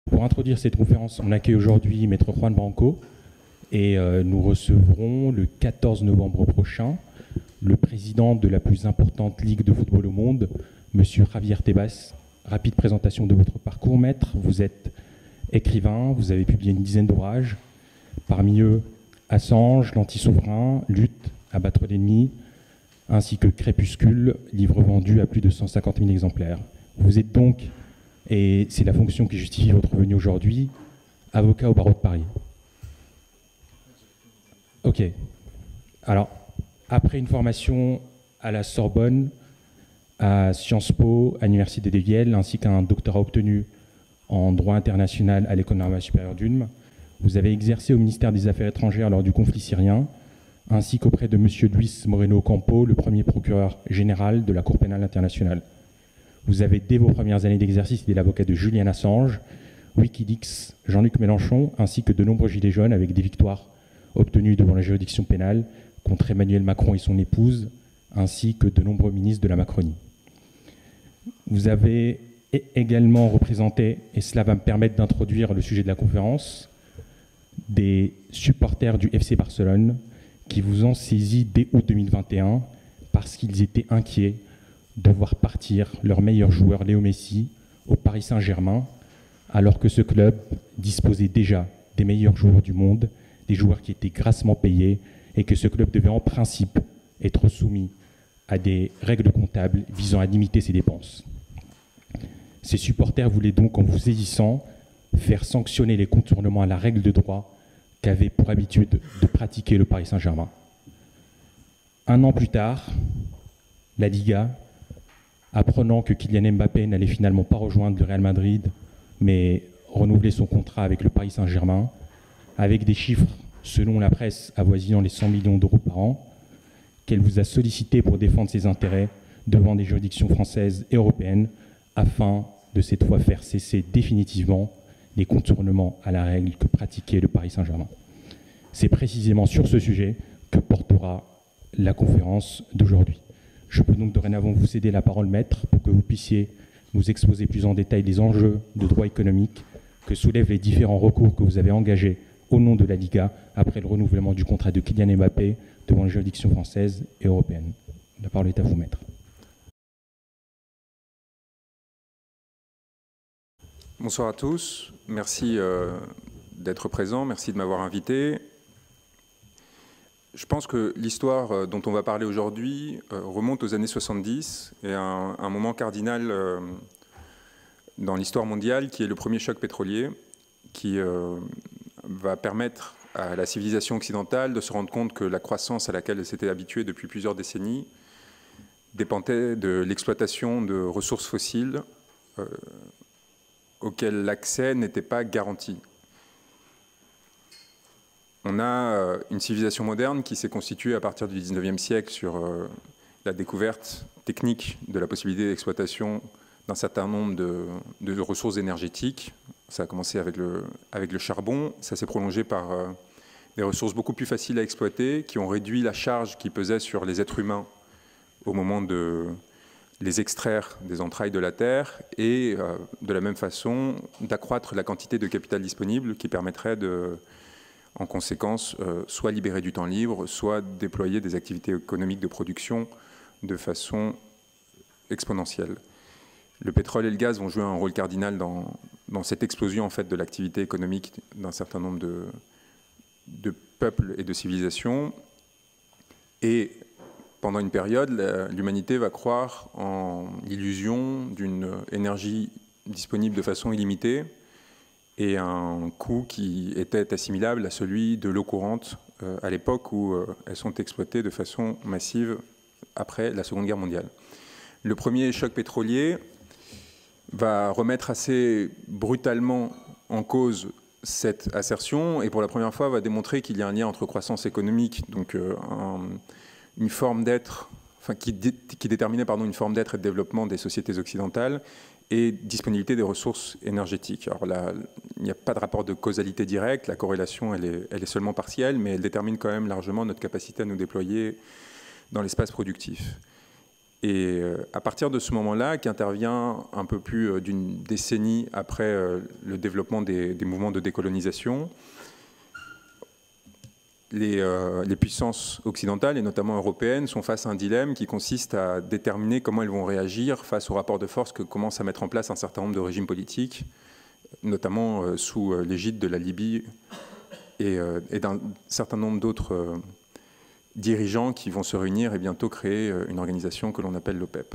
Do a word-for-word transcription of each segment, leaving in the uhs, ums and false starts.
Pour introduire cette conférence, on accueille aujourd'hui Maître Juan Branco et euh, nous recevrons le quatorze novembre prochain le président de la plus importante ligue de football au monde, Monsieur Javier Tebas. Rapide présentation de votre parcours, Maître. Vous êtes écrivain, vous avez publié une dizaine d'ouvrages, parmi eux Assange, L'Anti-Souverain, Lutte, Abattre l'ennemi, ainsi que Crépuscule, livre vendu à plus de cent cinquante mille exemplaires. Vous êtes donc, et c'est la fonction qui justifie votre venue aujourd'hui, avocat au barreau de Paris. Ok. Alors, après une formation à la Sorbonne, à Sciences Po, à l'Université de Yale, ainsi qu'un doctorat obtenu en droit international à l'École normale supérieure d'Ulm, vous avez exercé au ministère des Affaires étrangères lors du conflit syrien, ainsi qu'auprès de M. Luis Moreno Ocampo, le premier procureur général de la Cour pénale internationale. Vous avez, dès vos premières années d'exercice, été l'avocat de Julian Assange, Wikileaks, Jean-Luc Mélenchon, ainsi que de nombreux gilets jaunes avec des victoires obtenues devant la juridiction pénale contre Emmanuel Macron et son épouse, ainsi que de nombreux ministres de la Macronie. Vous avez également représenté, et cela va me permettre d'introduire le sujet de la conférence, des supporters du F C Barcelone qui vous ont saisi dès août deux mille vingt et un parce qu'ils étaient inquiets de voir partir leur meilleur joueur Léo Messi au Paris Saint-Germain, alors que ce club disposait déjà des meilleurs joueurs du monde, des joueurs qui étaient grassement payés, et que ce club devait en principe être soumis à des règles comptables visant à limiter ses dépenses. Ces supporters voulaient donc, en vous saisissant, faire sanctionner les contournements à la règle de droit qu'avait pour habitude de pratiquer le Paris Saint-Germain. Un an plus tard, la Liga, apprenant que Kylian Mbappé n'allait finalement pas rejoindre le Real Madrid, mais renouveler son contrat avec le Paris Saint-Germain, avec des chiffres, selon la presse, avoisinant les cent millions d'euros par an, qu'elle vous a sollicité pour défendre ses intérêts devant des juridictions françaises et européennes, afin de cette fois faire cesser définitivement les contournements à la règle que pratiquait le Paris Saint-Germain. C'est précisément sur ce sujet que portera la conférence d'aujourd'hui. Je peux donc dorénavant vous céder la parole, Maître, pour que vous puissiez nous exposer plus en détail les enjeux de droit économique que soulèvent les différents recours que vous avez engagés au nom de la Liga après le renouvellement du contrat de Kylian Mbappé devant les juridictions françaises et européennes. La parole est à vous, Maître. Bonsoir à tous, merci euh, d'être présent, merci de m'avoir invité. Je pense que l'histoire dont on va parler aujourd'hui euh, remonte aux années soixante-dix et à un, un moment cardinal euh, dans l'histoire mondiale qui est le premier choc pétrolier qui euh, va permettre à la civilisation occidentale de se rendre compte que la croissance à laquelle elle s'était habituée depuis plusieurs décennies dépendait de l'exploitation de ressources fossiles euh, auxquelles l'accès n'était pas garanti. On a une civilisation moderne qui s'est constituée à partir du dix-neuvième siècle sur la découverte technique de la possibilité d'exploitation d'un certain nombre de, de ressources énergétiques. Ça a commencé avec le, avec le charbon, ça s'est prolongé par des ressources beaucoup plus faciles à exploiter, qui ont réduit la charge qui pesait sur les êtres humains au moment de les extraire des entrailles de la Terre et euh, de la même façon d'accroître la quantité de capital disponible qui permettrait de, en conséquence, euh, soit libérer du temps libre, soit déployer des activités économiques de production de façon exponentielle. Le pétrole et le gaz vont jouer un rôle cardinal dans, dans cette explosion en fait, de l'activité économique d'un certain nombre de, de peuples et de civilisations. Et pendant une période, l'humanité va croire en l'illusion d'une énergie disponible de façon illimitée et un coût qui était assimilable à celui de l'eau courante euh, à l'époque où euh, elles sont exploitées de façon massive après la Seconde Guerre mondiale. Le premier choc pétrolier va remettre assez brutalement en cause cette assertion et pour la première fois va démontrer qu'il y a un lien entre croissance économique, donc euh, un, une forme d'être, enfin, qui, dé, qui déterminait pardon, une forme d'être et de développement des sociétés occidentales et disponibilité des ressources énergétiques. Alors là, il n'y a pas de rapport de causalité directe, la corrélation elle est, elle est seulement partielle, mais elle détermine quand même largement notre capacité à nous déployer dans l'espace productif. Et à partir de ce moment-là, qui intervient un peu plus d'une décennie après le développement des, des mouvements de décolonisation, les, euh, les puissances occidentales, et notamment européennes, sont face à un dilemme qui consiste à déterminer comment elles vont réagir face au rapport de force que commencent à mettre en place un certain nombre de régimes politiques, notamment euh, sous euh, l'égide de la Libye et, euh, et d'un certain nombre d'autres euh, dirigeants qui vont se réunir et bientôt créer euh, une organisation que l'on appelle l'OPEP.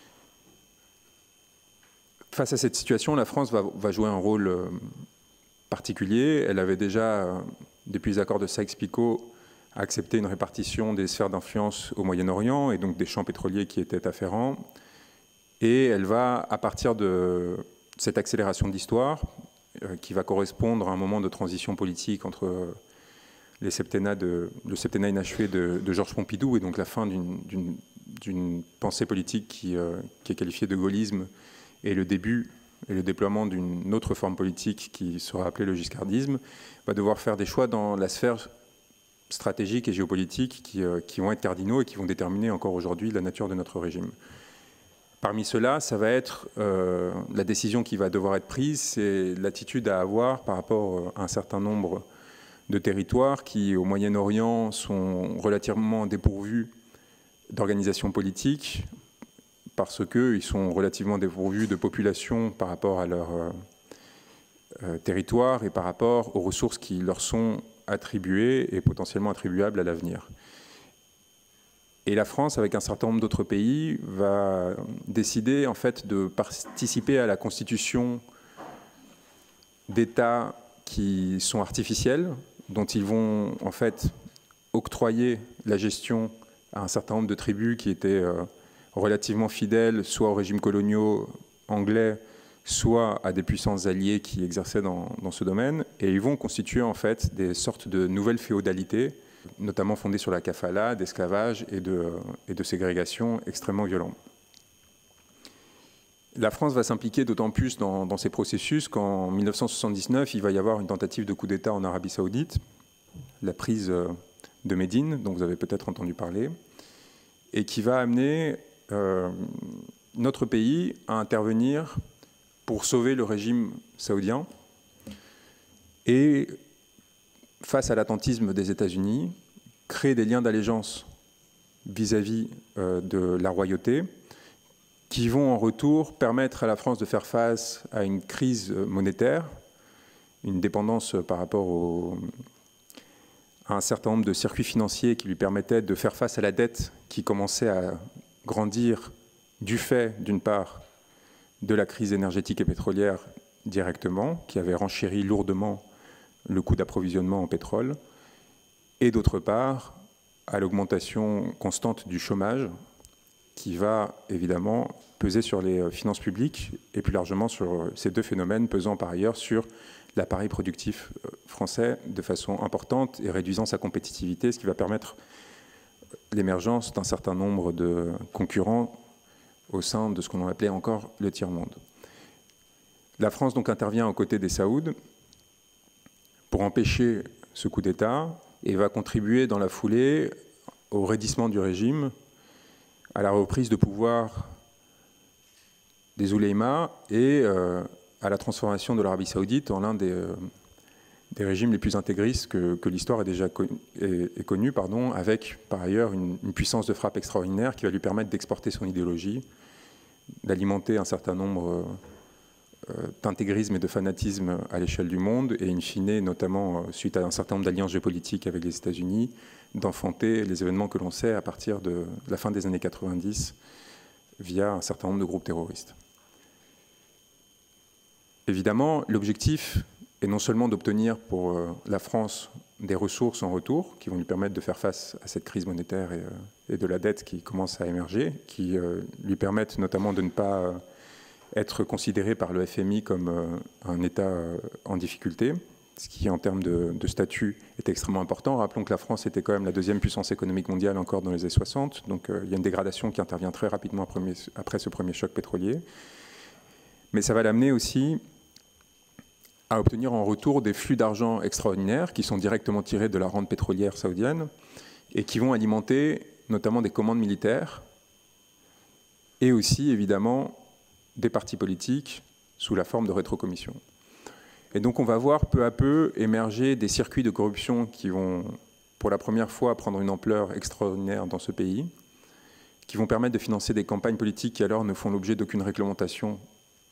Face à cette situation, la France va, va jouer un rôle euh, particulier. Elle avait déjà, euh, depuis les accords de Sykes-Picot, accepté une répartition des sphères d'influence au Moyen-Orient et donc des champs pétroliers qui étaient afférents. Et elle va, à partir de cette accélération d'histoire, euh, qui va correspondre à un moment de transition politique entre euh, les septennats de, le septennat inachevé de, de Georges Pompidou et donc la fin d'une pensée politique qui, euh, qui est qualifiée de gaullisme et le début et le déploiement d'une autre forme politique qui sera appelée le giscardisme, va devoir faire des choix dans la sphère stratégique et géopolitique qui, euh, qui vont être cardinaux et qui vont déterminer encore aujourd'hui la nature de notre régime. Parmi ceux-là, ça va être euh, la décision qui va devoir être prise, c'est l'attitude à avoir par rapport à un certain nombre de territoires qui, au Moyen-Orient, sont relativement dépourvus d'organisation politique parce qu'ils sont relativement dépourvus de population par rapport à leur euh, euh, territoire et par rapport aux ressources qui leur sont attribuées et potentiellement attribuables à l'avenir. Et la France, avec un certain nombre d'autres pays, va décider en fait de participer à la constitution d'États qui sont artificiels, dont ils vont en fait octroyer la gestion à un certain nombre de tribus qui étaient euh, relativement fidèles, soit aux régimes coloniaux anglais, soit à des puissances alliées qui exerçaient dans, dans ce domaine. Et ils vont constituer en fait des sortes de nouvelles féodalités, notamment fondées sur la kafala, d'esclavage et de, et de ségrégation extrêmement violente. La France va s'impliquer d'autant plus dans, dans ces processus qu'en mille neuf cent soixante-dix-neuf, il va y avoir une tentative de coup d'État en Arabie Saoudite, la prise de Médine, dont vous avez peut-être entendu parler, et qui va amener euh, notre pays à intervenir pour sauver le régime saoudien et, face à l'attentisme des États-Unis, créer des liens d'allégeance vis-à-vis euh, de la royauté qui vont en retour permettre à la France de faire face à une crise monétaire, une dépendance par rapport au, à un certain nombre de circuits financiers qui lui permettaient de faire face à la dette qui commençait à grandir du fait, d'une part, de la crise énergétique et pétrolière directement, qui avait renchéri lourdement le coût d'approvisionnement en pétrole, et d'autre part, à l'augmentation constante du chômage, qui va évidemment peser sur les finances publiques et plus largement sur ces deux phénomènes, pesant par ailleurs sur l'appareil productif français de façon importante et réduisant sa compétitivité, ce qui va permettre l'émergence d'un certain nombre de concurrents au sein de ce qu'on appelait encore le tiers-monde. La France donc intervient aux côtés des Saouds pour empêcher ce coup d'État et va contribuer dans la foulée au raidissement du régime, à la reprise de pouvoir des oulémas et euh, à la transformation de l'Arabie saoudite en l'un des, euh, des régimes les plus intégristes que, que l'histoire a déjà con, est, est connue, pardon, avec par ailleurs une, une puissance de frappe extraordinaire qui va lui permettre d'exporter son idéologie, d'alimenter un certain nombre euh, d'intégrisme et de fanatisme à l'échelle du monde et in fine, notamment euh, suite à un certain nombre d'alliances géopolitiques avec les États-Unis, d'enfanter les événements que l'on sait à partir de la fin des années quatre-vingt-dix via un certain nombre de groupes terroristes. Évidemment, l'objectif est non seulement d'obtenir pour la France des ressources en retour qui vont lui permettre de faire face à cette crise monétaire et, et de la dette qui commence à émerger, qui euh, lui permettent notamment de ne pas être considéré par le F M I comme un État en difficulté, ce qui, en termes de, de statut, est extrêmement important. Rappelons que la France était quand même la deuxième puissance économique mondiale encore dans les années soixante, donc euh, il y a une dégradation qui intervient très rapidement après, après ce premier choc pétrolier. Mais ça va l'amener aussi à obtenir en retour des flux d'argent extraordinaires qui sont directement tirés de la rente pétrolière saoudienne et qui vont alimenter notamment des commandes militaires et aussi évidemment des partis politiques sous la forme de rétrocommissions. Et donc on va voir peu à peu émerger des circuits de corruption qui vont pour la première fois prendre une ampleur extraordinaire dans ce pays, qui vont permettre de financer des campagnes politiques qui alors ne font l'objet d'aucune réglementation,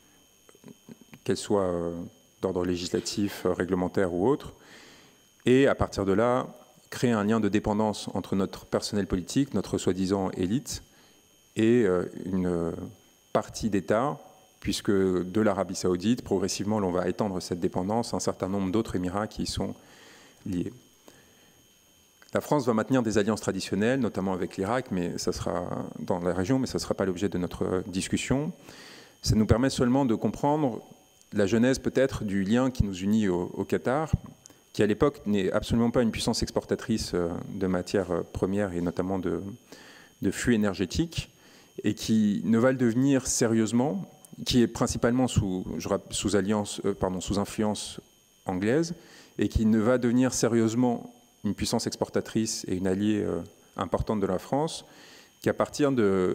qu'elle soit euh, d'ordre législatif, réglementaire ou autre, et à partir de là, créer un lien de dépendance entre notre personnel politique, notre soi-disant élite, et euh, une partie d'État, puisque de l'Arabie saoudite, progressivement, l'on va étendre cette dépendance à un certain nombre d'autres émirats qui y sont liés. La France va maintenir des alliances traditionnelles, notamment avec l'Irak, mais ça sera dans la région, mais ça ne sera pas l'objet de notre discussion. Ça nous permet seulement de comprendre la genèse peut-être du lien qui nous unit au, au Qatar, qui à l'époque n'est absolument pas une puissance exportatrice de matières premières et notamment de, de flux énergétiques, et qui ne va le devenir sérieusement, qui est principalement sous, sous, alliance, euh, pardon, sous influence anglaise, et qui ne va devenir sérieusement une puissance exportatrice et une alliée euh, importante de la France, qu'à partir de,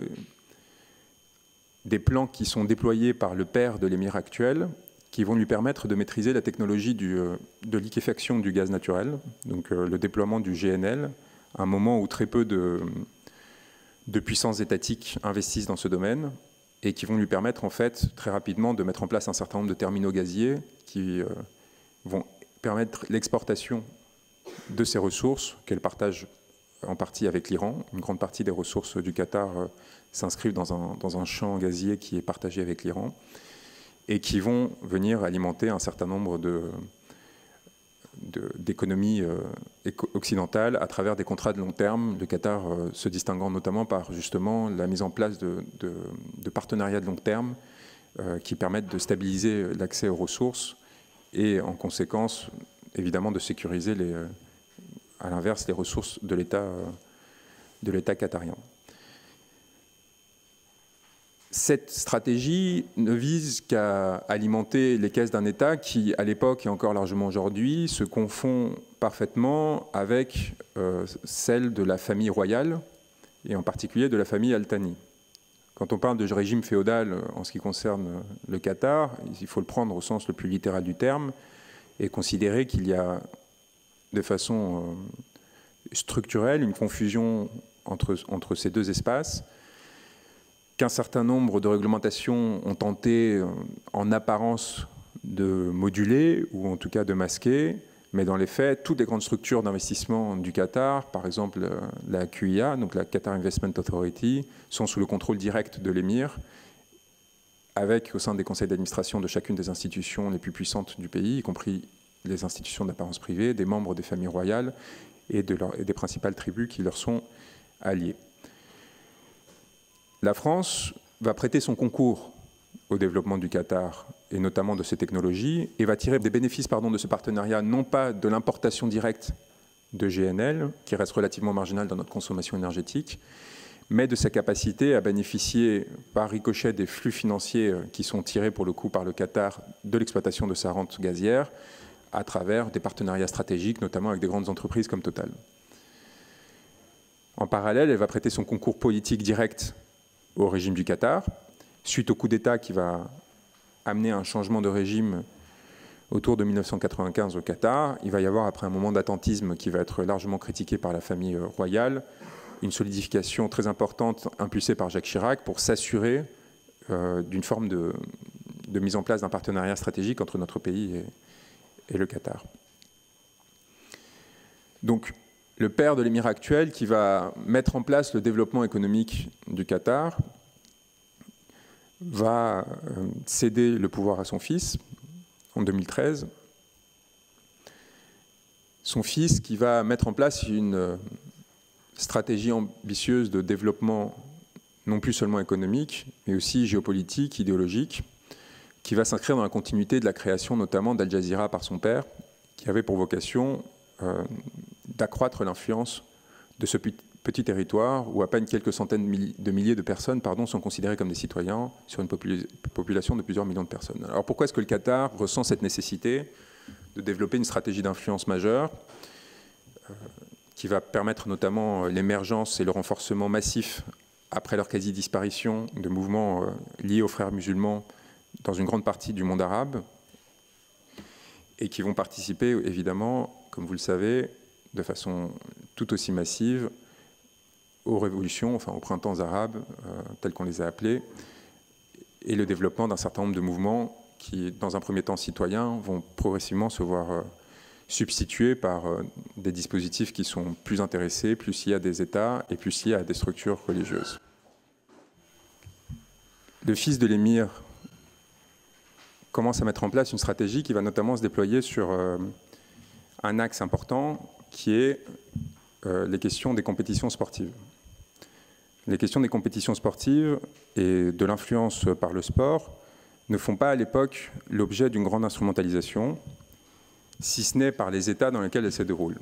des plans qui sont déployés par le père de l'émir actuel, qui vont lui permettre de maîtriser la technologie du, euh, de liquéfaction du gaz naturel, donc euh, le déploiement du G N L, à un moment où très peu de, de puissances étatiques investissent dans ce domaine, et qui vont lui permettre en fait très rapidement de mettre en place un certain nombre de terminaux gaziers qui euh, vont permettre l'exportation de ces ressources qu'elle partage en partie avec l'Iran. Une grande partie des ressources du Qatar euh, s'inscrivent dans un, dans un champ gazier qui est partagé avec l'Iran et qui vont venir alimenter un certain nombre de, de, d'économies euh, occidentales à travers des contrats de long terme, le Qatar euh, se distinguant notamment par justement la mise en place de, de, de partenariats de long terme euh, qui permettent de stabiliser l'accès aux ressources et en conséquence évidemment de sécuriser les, euh, à l'inverse les ressources de l'État euh, de l'État qatarien. Cette stratégie ne vise qu'à alimenter les caisses d'un État qui, à l'époque et encore largement aujourd'hui, se confond parfaitement avec euh, celle de la famille royale, et en particulier de la famille Al Thani. Quand on parle de régime féodal en ce qui concerne le Qatar, il faut le prendre au sens le plus littéral du terme, et considérer qu'il y a de façon euh, structurelle une confusion entre, entre ces deux espaces, qu'un certain nombre de réglementations ont tenté en apparence de moduler ou en tout cas de masquer, mais dans les faits, toutes les grandes structures d'investissement du Qatar, par exemple la Q I A, donc la Qatar Investment Authority, sont sous le contrôle direct de l'émir, avec au sein des conseils d'administration de chacune des institutions les plus puissantes du pays, y compris les institutions d'apparence privée, des membres des familles royales et, de leur, et des principales tribus qui leur sont alliées. La France va prêter son concours au développement du Qatar et notamment de ces technologies et va tirer des bénéfices pardon, de ce partenariat, non pas de l'importation directe de G N L, qui reste relativement marginale dans notre consommation énergétique, mais de sa capacité à bénéficier par ricochet des flux financiers qui sont tirés pour le coup par le Qatar de l'exploitation de sa rente gazière à travers des partenariats stratégiques, notamment avec des grandes entreprises comme Total. En parallèle, elle va prêter son concours politique direct au régime du Qatar, suite au coup d'État qui va amener un changement de régime autour de mille neuf cent quatre-vingt-quinze au Qatar. Il va y avoir, après un moment d'attentisme qui va être largement critiqué par la famille royale, une solidification très importante impulsée par Jacques Chirac pour s'assurer euh, d'une forme de, de mise en place d'un partenariat stratégique entre notre pays et, et le Qatar. Donc, le père de l'émir actuel qui va mettre en place le développement économique du Qatar va céder le pouvoir à son fils en deux mille treize. Son fils qui va mettre en place une stratégie ambitieuse de développement non plus seulement économique, mais aussi géopolitique, idéologique, qui va s'inscrire dans la continuité de la création notamment d'Al Jazeera par son père, qui avait pour vocation euh, d'accroître l'influence de ce petit territoire où à peine quelques centaines de milliers de personnes pardon, sont considérées comme des citoyens sur une population de plusieurs millions de personnes. Alors pourquoi est-ce que le Qatar ressent cette nécessité de développer une stratégie d'influence majeure euh, qui va permettre notamment l'émergence et le renforcement massif après leur quasi-disparition, de mouvements euh, liés aux frères musulmans dans une grande partie du monde arabe, et qui vont participer, évidemment, comme vous le savez, de façon tout aussi massive aux révolutions, enfin aux printemps arabes, euh, tels qu'on les a appelés, et le développement d'un certain nombre de mouvements qui, dans un premier temps citoyens, vont progressivement se voir euh, substitués par euh, des dispositifs qui sont plus intéressés, plus liés à des États et plus liés à des structures religieuses. Le fils de l'émir commence à mettre en place une stratégie qui va notamment se déployer sur euh, un axe important qui est euh, les questions des compétitions sportives. Les questions des compétitions sportives et de l'influence par le sport ne font pas à l'époque l'objet d'une grande instrumentalisation, si ce n'est par les États dans lesquels elles se déroulent.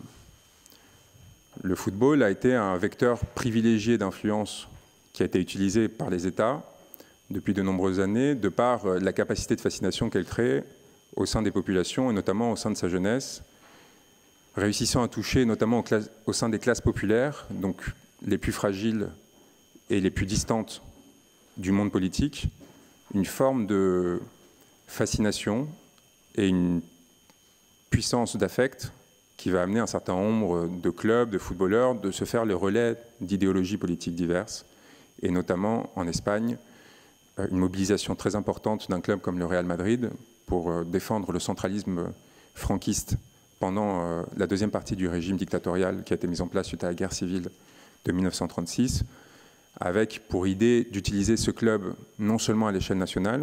Le football a été un vecteur privilégié d'influence qui a été utilisé par les États depuis de nombreuses années, de par la capacité de fascination qu'elle crée au sein des populations et notamment au sein de sa jeunesse, réussissant à toucher notamment au sein des classes populaires, donc les plus fragiles et les plus distantes du monde politique, une forme de fascination et une puissance d'affect qui va amener un certain nombre de clubs, de footballeurs, de se faire le relais d'idéologies politiques diverses, et notamment en Espagne, une mobilisation très importante d'un club comme le Real Madrid pour défendre le centralisme franquiste pendant la deuxième partie du régime dictatorial qui a été mis en place suite à la guerre civile de mille neuf cent trente-six, avec pour idée d'utiliser ce club non seulement à l'échelle nationale,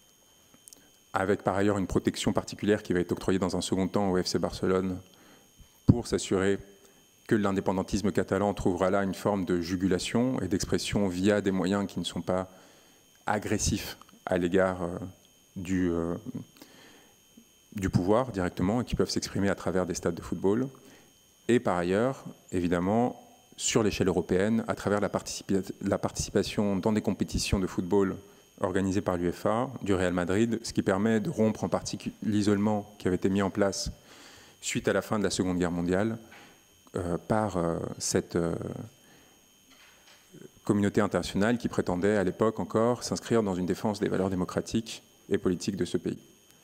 avec par ailleurs une protection particulière qui va être octroyée dans un second temps au F C Barcelone pour s'assurer que l'indépendantisme catalan trouvera là une forme de jugulation et d'expression via des moyens qui ne sont pas agressifs à l'égard euh, du, euh, du pouvoir directement et qui peuvent s'exprimer à travers des stades de football. Et par ailleurs, évidemment, sur l'échelle européenne, à travers la, participa la participation dans des compétitions de football organisées par l'UEFA, du Real Madrid, ce qui permet de rompre en partie l'isolement qui avait été mis en place suite à la fin de la Seconde Guerre mondiale euh, par euh, cette euh, communauté internationale qui prétendait à l'époque encore s'inscrire dans une défense des valeurs démocratiques et politiques de ce pays.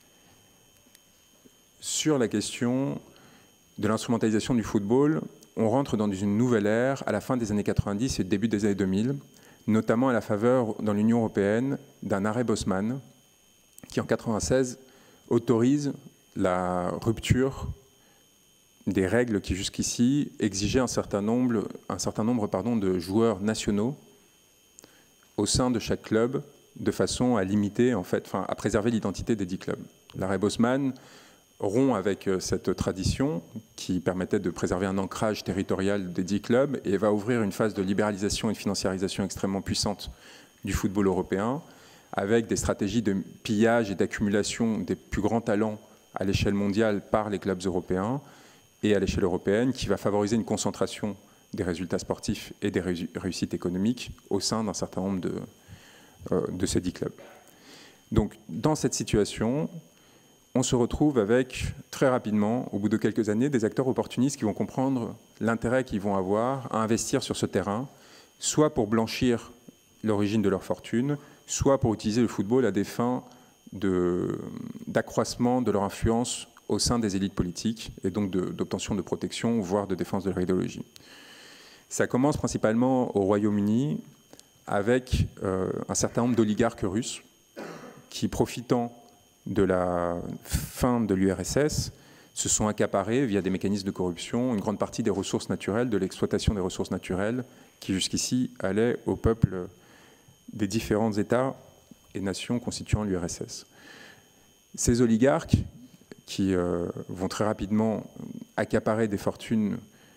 Sur la question de l'instrumentalisation du football, on rentre dans une nouvelle ère à la fin des années quatre-vingt-dix et début des années deux mille, notamment à la faveur dans l'Union européenne d'un arrêt Bosman qui en mille neuf cent quatre-vingt-seize autorise la rupture des règles qui jusqu'ici exigeaient un certain nombre, un certain nombre pardon, de joueurs nationaux au sein de chaque club de façon à limiter, en fait, enfin, à préserver l'identité des dix clubs. L'arrêt Bosman rompt avec cette tradition qui permettait de préserver un ancrage territorial des dix clubs et va ouvrir une phase de libéralisation et de financiarisation extrêmement puissante du football européen avec des stratégies de pillage et d'accumulation des plus grands talents à l'échelle mondiale par les clubs européens et à l'échelle européenne qui va favoriser une concentration des résultats sportifs et des réussites économiques au sein d'un certain nombre de, euh, de ces dix clubs. Donc dans cette situation, on se retrouve avec, très rapidement, au bout de quelques années, des acteurs opportunistes qui vont comprendre l'intérêt qu'ils vont avoir à investir sur ce terrain, soit pour blanchir l'origine de leur fortune, soit pour utiliser le football à des fins d'accroissement de, de leur influence au sein des élites politiques et donc d'obtention de, de protection, voire de défense de leur idéologie. Ça commence principalement au Royaume-Uni avec euh, un certain nombre d'oligarques russes qui, profitant de la fin de l'U R S S, se sont accaparés via des mécanismes de corruption une grande partie des ressources naturelles, de l'exploitation des ressources naturelles qui jusqu'ici allaient au peuple des différents États et nations constituant l'U R S S. Ces oligarques qui euh, vont très rapidement accaparer des fortunes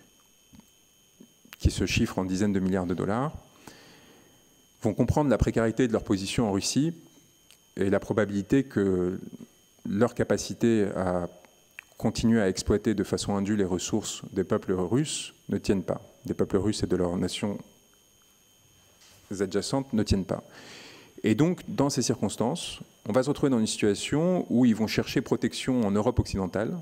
qui se chiffrent en dizaines de milliards de dollars, vont comprendre la précarité de leur position en Russie et la probabilité que leur capacité à continuer à exploiter de façon indue les ressources des peuples russes ne tiennent pas. Des peuples russes et de leurs nations adjacentes ne tiennent pas. Et donc, dans ces circonstances, on va se retrouver dans une situation où ils vont chercher protection en Europe occidentale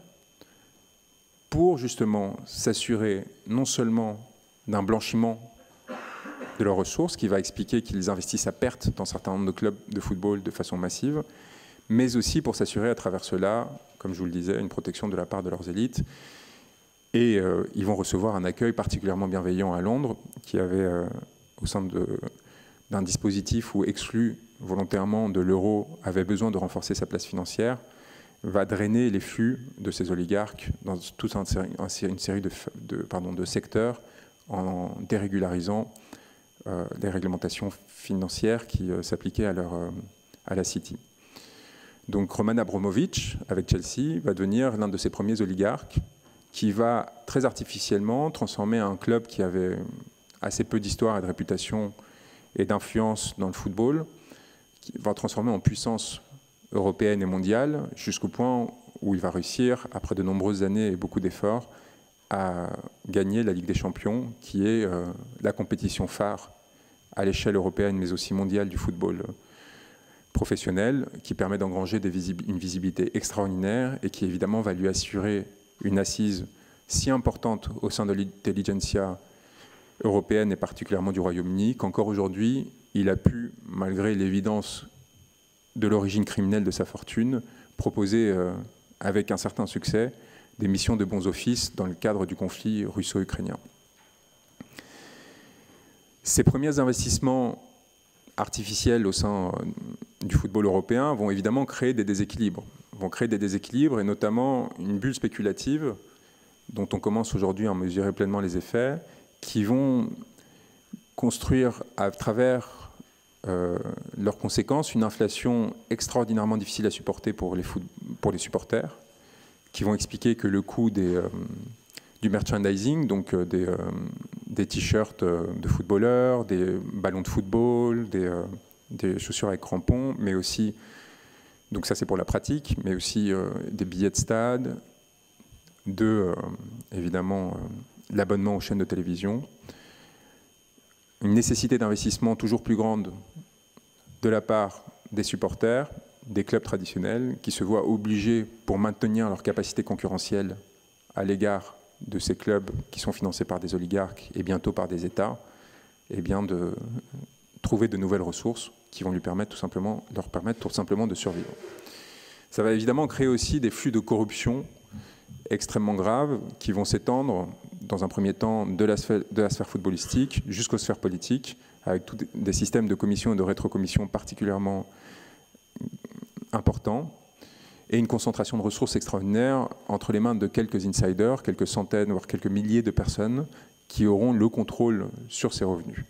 pour justement s'assurer non seulement d'un blanchiment de leurs ressources, qui va expliquer qu'ils investissent à perte dans un certain nombre de clubs de football de façon massive, mais aussi pour s'assurer à travers cela, comme je vous le disais, une protection de la part de leurs élites. Et euh, ils vont recevoir un accueil particulièrement bienveillant à Londres, qui avait, euh, au sein d'un dispositif où exclu volontairement de l'euro, avait besoin de renforcer sa place financière, va drainer les flux de ces oligarques dans toute un, un, une série de, de, pardon, de secteurs en dérégularisant euh, les réglementations financières qui euh, s'appliquaient à, leur, euh, à la City. Donc Roman Abramovich, avec Chelsea, va devenir l'un de ses premiers oligarques qui va très artificiellement transformer un club qui avait assez peu d'histoire et de réputation et d'influence dans le football, qui va transformer en puissance européenne et mondiale, jusqu'au point où il va réussir, après de nombreuses années et beaucoup d'efforts, à gagner la Ligue des Champions, qui est euh, la compétition phare à l'échelle européenne, mais aussi mondiale du football professionnel, qui permet d'engranger visib une visibilité extraordinaire et qui évidemment va lui assurer une assise si importante au sein de l'intelligentsia européenne et particulièrement du Royaume-Uni, qu'encore aujourd'hui, il a pu, malgré l'évidence de l'origine criminelle de sa fortune, proposer euh, avec un certain succès des missions de bons offices dans le cadre du conflit russo-ukrainien. Ces premiers investissements artificiels au sein euh, du football européen vont évidemment créer des déséquilibres, vont créer des déséquilibres et notamment une bulle spéculative dont on commence aujourd'hui à mesurer pleinement les effets, qui vont construire à travers euh, leurs conséquences une inflation extraordinairement difficile à supporter pour les, foot, pour les supporters, qui vont expliquer que le coût des, euh, du merchandising, donc euh, des, euh, des t-shirts de footballeurs, des ballons de football, des, euh, des chaussures avec crampons, mais aussi, donc ça c'est pour la pratique, mais aussi euh, des billets de stade, de, euh, évidemment, euh, l'abonnement aux chaînes de télévision, une nécessité d'investissement toujours plus grande de la part des supporters, des clubs traditionnels, qui se voient obligés, pour maintenir leur capacité concurrentielle à l'égard de ces clubs qui sont financés par des oligarques et bientôt par des États, eh bien de trouver de nouvelles ressources qui vont lui permettre tout simplement, leur permettre tout simplement de survivre. Ça va évidemment créer aussi des flux de corruption extrêmement graves qui vont s'étendre dans un premier temps de la sphère, de la sphère footballistique jusqu'aux sphères politiques, avec tous des systèmes de commission et de rétrocommission particulièrement importants, et une concentration de ressources extraordinaires entre les mains de quelques insiders, quelques centaines, voire quelques milliers de personnes qui auront le contrôle sur ces revenus.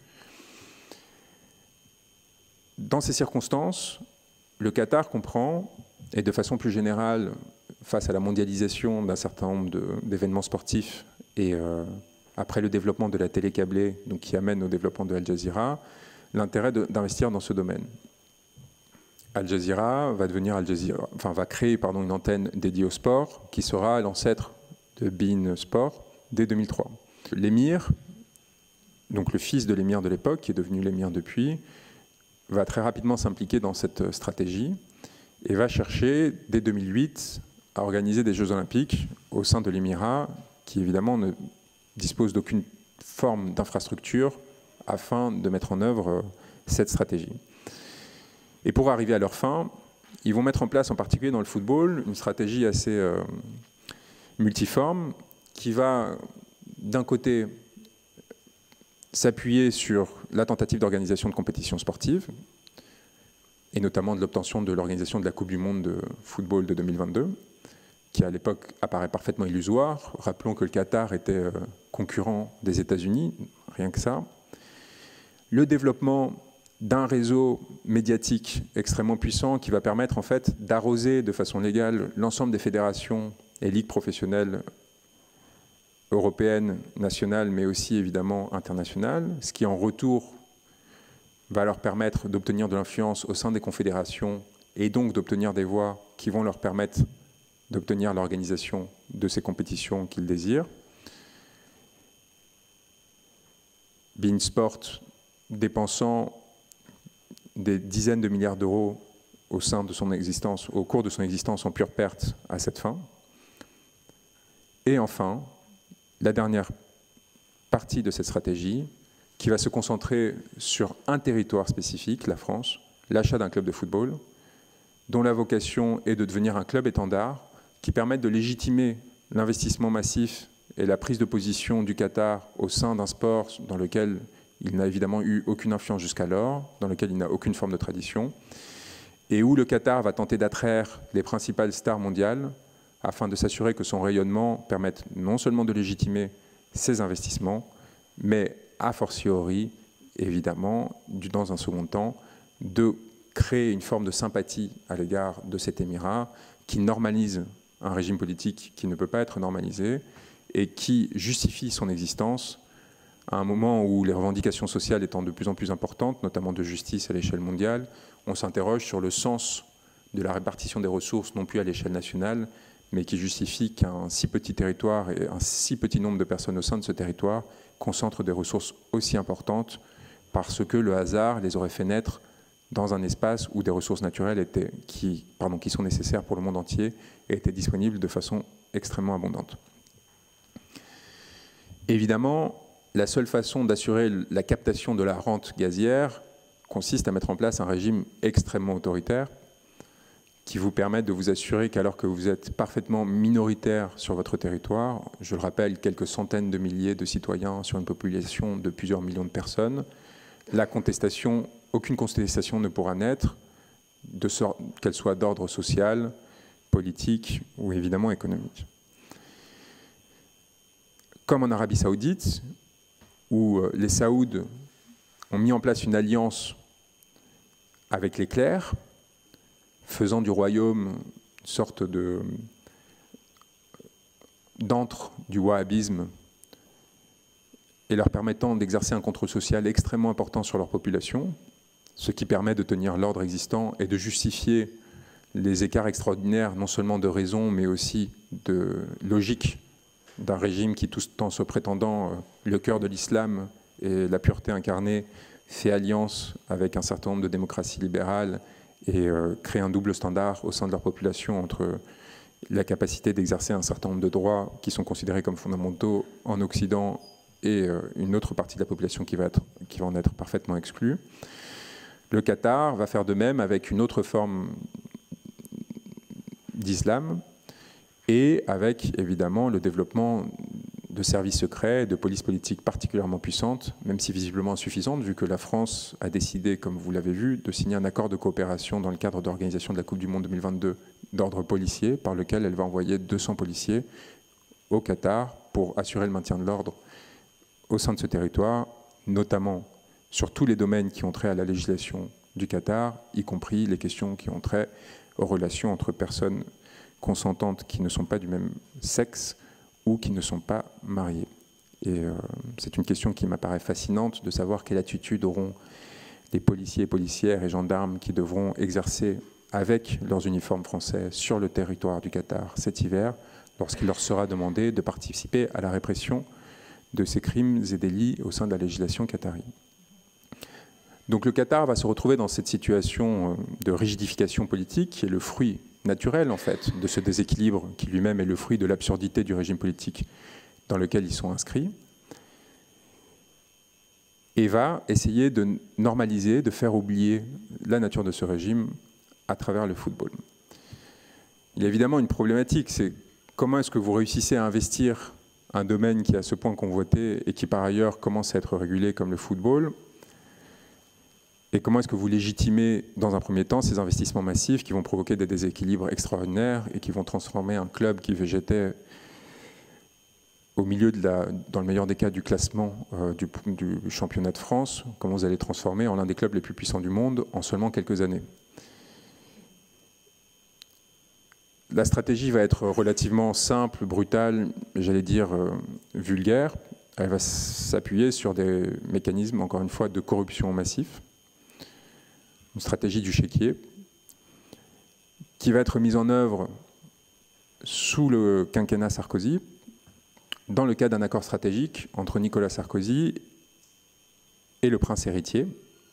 Dans ces circonstances, le Qatar comprend, et de façon plus générale, face à la mondialisation d'un certain nombre d'événements sportifs et euh, après le développement de la télé câblée, donc qui amène au développement de Al Jazeera, l'intérêt d'investir dans ce domaine. Al Jazeera va devenir Al Jazeera, enfin va créer pardon, une antenne dédiée au sport qui sera l'ancêtre de beIN Sport dès deux mille trois. L'émir, donc le fils de l'émir de l'époque, qui est devenu l'émir depuis, va très rapidement s'impliquer dans cette stratégie et va chercher dès deux mille huit à organiser des Jeux Olympiques au sein de l'émirat, qui évidemment ne dispose d'aucune forme d'infrastructure afin de mettre en œuvre cette stratégie. Et pour arriver à leur fin, ils vont mettre en place, en particulier dans le football, une stratégie assez euh, multiforme qui va, d'un côté, s'appuyer sur la tentative d'organisation de compétitions sportives, et notamment de l'obtention de l'organisation de la Coupe du Monde de football de deux mille vingt-deux, qui à l'époque apparaît parfaitement illusoire. Rappelons que le Qatar était euh, concurrent des États-Unis, rien que ça. Le développement d'un réseau médiatique extrêmement puissant qui va permettre en fait d'arroser de façon légale l'ensemble des fédérations et ligues professionnelles européennes, nationales, mais aussi évidemment internationales, ce qui en retour va leur permettre d'obtenir de l'influence au sein des confédérations et donc d'obtenir des voix qui vont leur permettre d'obtenir l'organisation de ces compétitions qu'ils désirent. beIN Sport dépensant des dizaines de milliards d'euros au sein de son existence, au cours de son existence en pure perte à cette fin. Et enfin, la dernière partie de cette stratégie, qui va se concentrer sur un territoire spécifique, la France, l'achat d'un club de football, dont la vocation est de devenir un club étendard, qui permette de légitimer l'investissement massif et la prise de position du Qatar au sein d'un sport dans lequel il n'a évidemment eu aucune influence jusqu'alors, dans lequel il n'a aucune forme de tradition, et où le Qatar va tenter d'attraire les principales stars mondiales afin de s'assurer que son rayonnement permette non seulement de légitimer ses investissements, mais a fortiori, évidemment, dans un second temps, de créer une forme de sympathie à l'égard de cet émirat qui normalise un régime politique qui ne peut pas être normalisé et qui justifie son existence à un moment où les revendications sociales étant de plus en plus importantes, notamment de justice à l'échelle mondiale, on s'interroge sur le sens de la répartition des ressources, non plus à l'échelle nationale, mais qui justifie qu'un si petit territoire et un si petit nombre de personnes au sein de ce territoire concentrent des ressources aussi importantes parce que le hasard les aurait fait naître dans un espace où des ressources naturelles étaient, qui, pardon, qui sont nécessaires pour le monde entier et étaient disponibles de façon extrêmement abondante. Évidemment, la seule façon d'assurer la captation de la rente gazière consiste à mettre en place un régime extrêmement autoritaire qui vous permette de vous assurer qu'alors que vous êtes parfaitement minoritaire sur votre territoire, je le rappelle, quelques centaines de milliers de citoyens sur une population de plusieurs millions de personnes, la contestation, aucune contestation ne pourra naître, de sorte qu'elle soit d'ordre social, politique ou évidemment économique. Comme en Arabie Saoudite, où les Saouds ont mis en place une alliance avec les clercs, faisant du royaume une sorte de d'antre du wahhabisme et leur permettant d'exercer un contrôle social extrêmement important sur leur population, ce qui permet de tenir l'ordre existant et de justifier les écarts extraordinaires, non seulement de raison, mais aussi de logique d'un régime qui, tout en se prétendant le cœur de l'islam et la pureté incarnée, fait alliance avec un certain nombre de démocraties libérales et euh, crée un double standard au sein de leur population entre la capacité d'exercer un certain nombre de droits qui sont considérés comme fondamentaux en Occident et euh, une autre partie de la population qui va, être, qui va en être parfaitement exclue. Le Qatar va faire de même avec une autre forme d'islam et avec évidemment le développement de services secrets, de police politique particulièrement puissantes, même si visiblement insuffisantes, vu que la France a décidé, comme vous l'avez vu, de signer un accord de coopération dans le cadre de l'organisation de la Coupe du Monde deux mille vingt-deux d'ordre policier, par lequel elle va envoyer deux cents policiers au Qatar pour assurer le maintien de l'ordre au sein de ce territoire, notamment sur tous les domaines qui ont trait à la législation du Qatar, y compris les questions qui ont trait aux relations entre personnes consentantes qui ne sont pas du même sexe ou qui ne sont pas mariés. Et euh, c'est une question qui m'apparaît fascinante de savoir quelle attitude auront les policiers, policières et gendarmes qui devront exercer avec leurs uniformes français sur le territoire du Qatar cet hiver, lorsqu'il leur sera demandé de participer à la répression de ces crimes et délits au sein de la législation qatari. Donc le Qatar va se retrouver dans cette situation de rigidification politique qui est le fruit naturel en fait de ce déséquilibre qui lui-même est le fruit de l'absurdité du régime politique dans lequel ils sont inscrits, et va essayer de normaliser, de faire oublier la nature de ce régime à travers le football. Il y a évidemment une problématique, c'est comment est-ce que vous réussissez à investir un domaine qui est à ce point convoité et qui par ailleurs commence à être régulé comme le football. Et comment est-ce que vous légitimez, dans un premier temps, ces investissements massifs qui vont provoquer des déséquilibres extraordinaires et qui vont transformer un club qui végétait au milieu, de la, dans le meilleur des cas, du classement euh, du, du championnat de France, comment vous allez transformer en l'un des clubs les plus puissants du monde en seulement quelques années. La stratégie va être relativement simple, brutale, j'allais dire euh, vulgaire. Elle va s'appuyer sur des mécanismes, encore une fois, de corruption massif. Une stratégie du chéquier, qui va être mise en œuvre sous le quinquennat Sarkozy, dans le cadre d'un accord stratégique entre Nicolas Sarkozy et le prince héritier,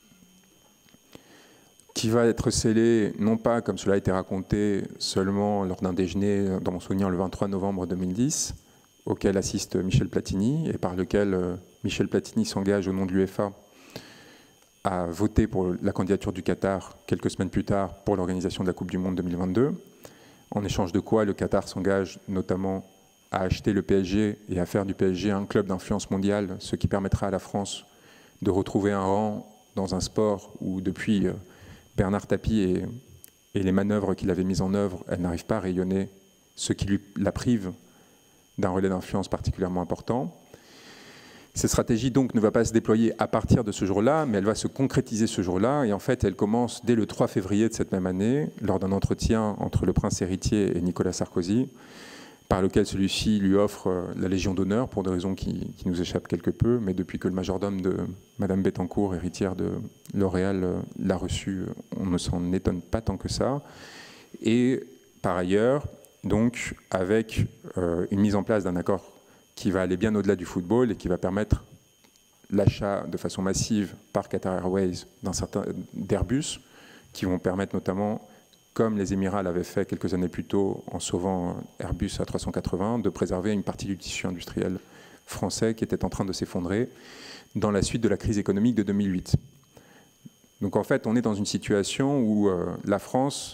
qui va être scellé, non pas comme cela a été raconté, seulement lors d'un déjeuner, dans mon souvenir, le vingt-trois novembre deux mille dix, auquel assiste Michel Platini, et par lequel Michel Platini s'engage au nom de l'UEFA à voter pour la candidature du Qatar quelques semaines plus tard pour l'organisation de la Coupe du Monde deux mille vingt-deux, en échange de quoi le Qatar s'engage notamment à acheter le P S G et à faire du P S G un club d'influence mondiale, ce qui permettra à la France de retrouver un rang dans un sport où depuis Bernard Tapie et, et les manœuvres qu'il avait mises en œuvre, elle n'arrive pas à rayonner, ce qui lui, la prive d'un relais d'influence particulièrement important. Cette stratégie donc ne va pas se déployer à partir de ce jour-là, mais elle va se concrétiser ce jour-là, et en fait elle commence dès le trois février de cette même année, lors d'un entretien entre le prince héritier et Nicolas Sarkozy, par lequel celui-ci lui offre la Légion d'honneur pour des raisons qui, qui nous échappent quelque peu, mais depuis que le majordome de Madame Bettencourt, héritière de L'Oréal, l'a reçu, on ne s'en étonne pas tant que ça. Et par ailleurs, donc, avec euh, une mise en place d'un accord qui va aller bien au-delà du football et qui va permettre l'achat de façon massive par Qatar Airways d'un certain d'Airbus, qui vont permettre notamment, comme les Émirats l'avaient fait quelques années plus tôt en sauvant Airbus A trois cent quatre-vingts, de préserver une partie du tissu industriel français qui était en train de s'effondrer dans la suite de la crise économique de deux mille huit. Donc en fait, on est dans une situation où euh, la France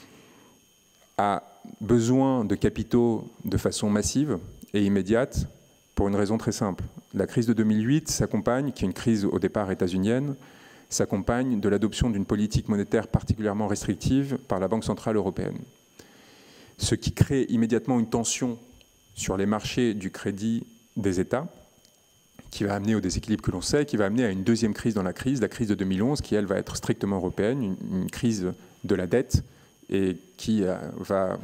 a besoin de capitaux de façon massive et immédiate pour une raison très simple. La crise de deux mille huit s'accompagne, qui est une crise au départ états-unienne, s'accompagne de l'adoption d'une politique monétaire particulièrement restrictive par la Banque centrale européenne. Ce qui crée immédiatement une tension sur les marchés du crédit des États, qui va amener au déséquilibre que l'on sait, qui va amener à une deuxième crise dans la crise, la crise de deux mille onze, qui elle va être strictement européenne, une, une crise de la dette, et qui va,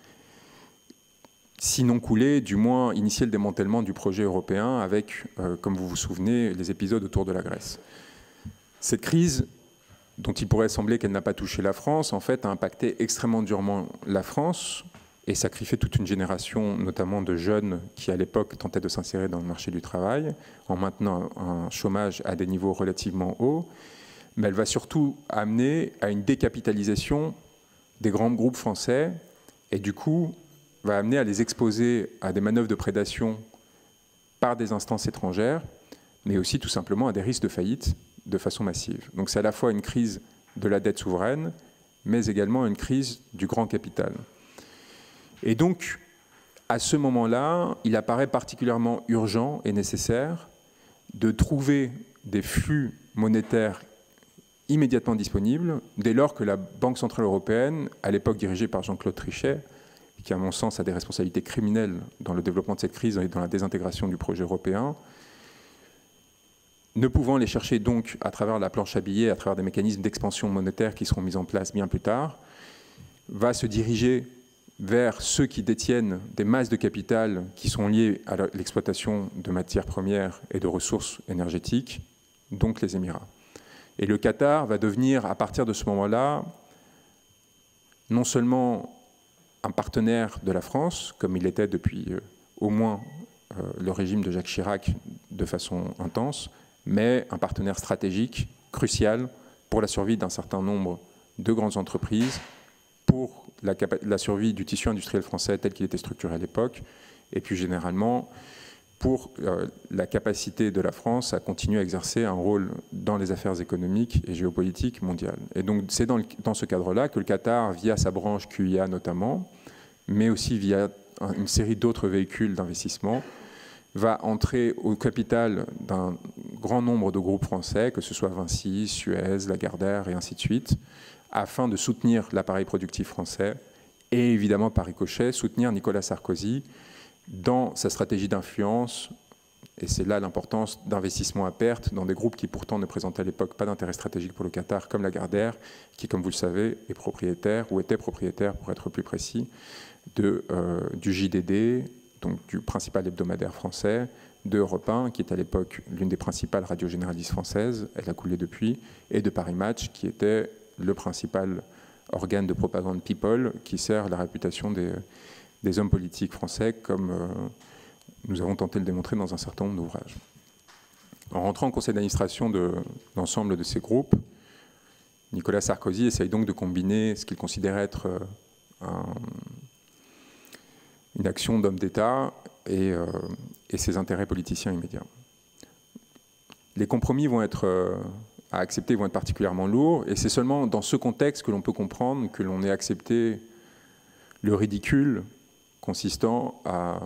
sinon couler, du moins initier le démantèlement du projet européen avec, euh, comme vous vous souvenez, les épisodes autour de la Grèce. Cette crise, dont il pourrait sembler qu'elle n'a pas touché la France, en fait a impacté extrêmement durement la France et sacrifié toute une génération, notamment de jeunes qui à l'époque tentaient de s'insérer dans le marché du travail, en maintenant un chômage à des niveaux relativement hauts. Mais elle va surtout amener à une décapitalisation des grands groupes français et du coup va amener à les exposer à des manœuvres de prédation par des instances étrangères, mais aussi tout simplement à des risques de faillite de façon massive. Donc c'est à la fois une crise de la dette souveraine, mais également une crise du grand capital. Et donc, à ce moment-là, il apparaît particulièrement urgent et nécessaire de trouver des flux monétaires immédiatement disponibles, dès lors que la Banque centrale européenne, à l'époque dirigée par Jean-Claude Trichet, qui à mon sens a des responsabilités criminelles dans le développement de cette crise et dans la désintégration du projet européen, ne pouvant les chercher donc à travers la planche à billets, à travers des mécanismes d'expansion monétaire qui seront mis en place bien plus tard, va se diriger vers ceux qui détiennent des masses de capital qui sont liées à l'exploitation de matières premières et de ressources énergétiques, donc les Émirats. Et le Qatar va devenir, à partir de ce moment-là, non seulement un partenaire de la France, comme il était depuis euh, au moins euh, le régime de Jacques Chirac de façon intense, mais un partenaire stratégique, crucial, pour la survie d'un certain nombre de grandes entreprises, pour la, la survie du tissu industriel français tel qu'il était structuré à l'époque, et plus généralement pour euh, la capacité de la France à continuer à exercer un rôle dans les affaires économiques et géopolitiques mondiales. Et donc c'est dans, dans ce cadre-là que le Qatar, via sa branche Q I A notamment, mais aussi via une série d'autres véhicules d'investissement, va entrer au capital d'un grand nombre de groupes français, que ce soit Vinci, Suez, Lagardère et ainsi de suite, afin de soutenir l'appareil productif français et évidemment par ricochet soutenir Nicolas Sarkozy dans sa stratégie d'influence, et c'est là l'importance d'investissement à perte dans des groupes qui pourtant ne présentaient à l'époque pas d'intérêt stratégique pour le Qatar, comme Lagardère, qui, comme vous le savez, est propriétaire, ou était propriétaire, pour être plus précis, de, euh, du J D D, donc du principal hebdomadaire français, de Europe un, qui est à l'époque l'une des principales radios généralistes françaises, elle a coulé depuis, et de Paris Match, qui était le principal organe de propagande people, qui sert la réputation des... des hommes politiques français, comme euh, nous avons tenté de le démontrer dans un certain nombre d'ouvrages. En rentrant au conseil d'administration de l'ensemble de ces groupes, Nicolas Sarkozy essaye donc de combiner ce qu'il considère être euh, un, une action d'homme d'État et, euh, et ses intérêts politiciens immédiats. Les compromis vont être, euh, à accepter vont être particulièrement lourds, et c'est seulement dans ce contexte que l'on peut comprendre que l'on ait accepté le ridicule consistant à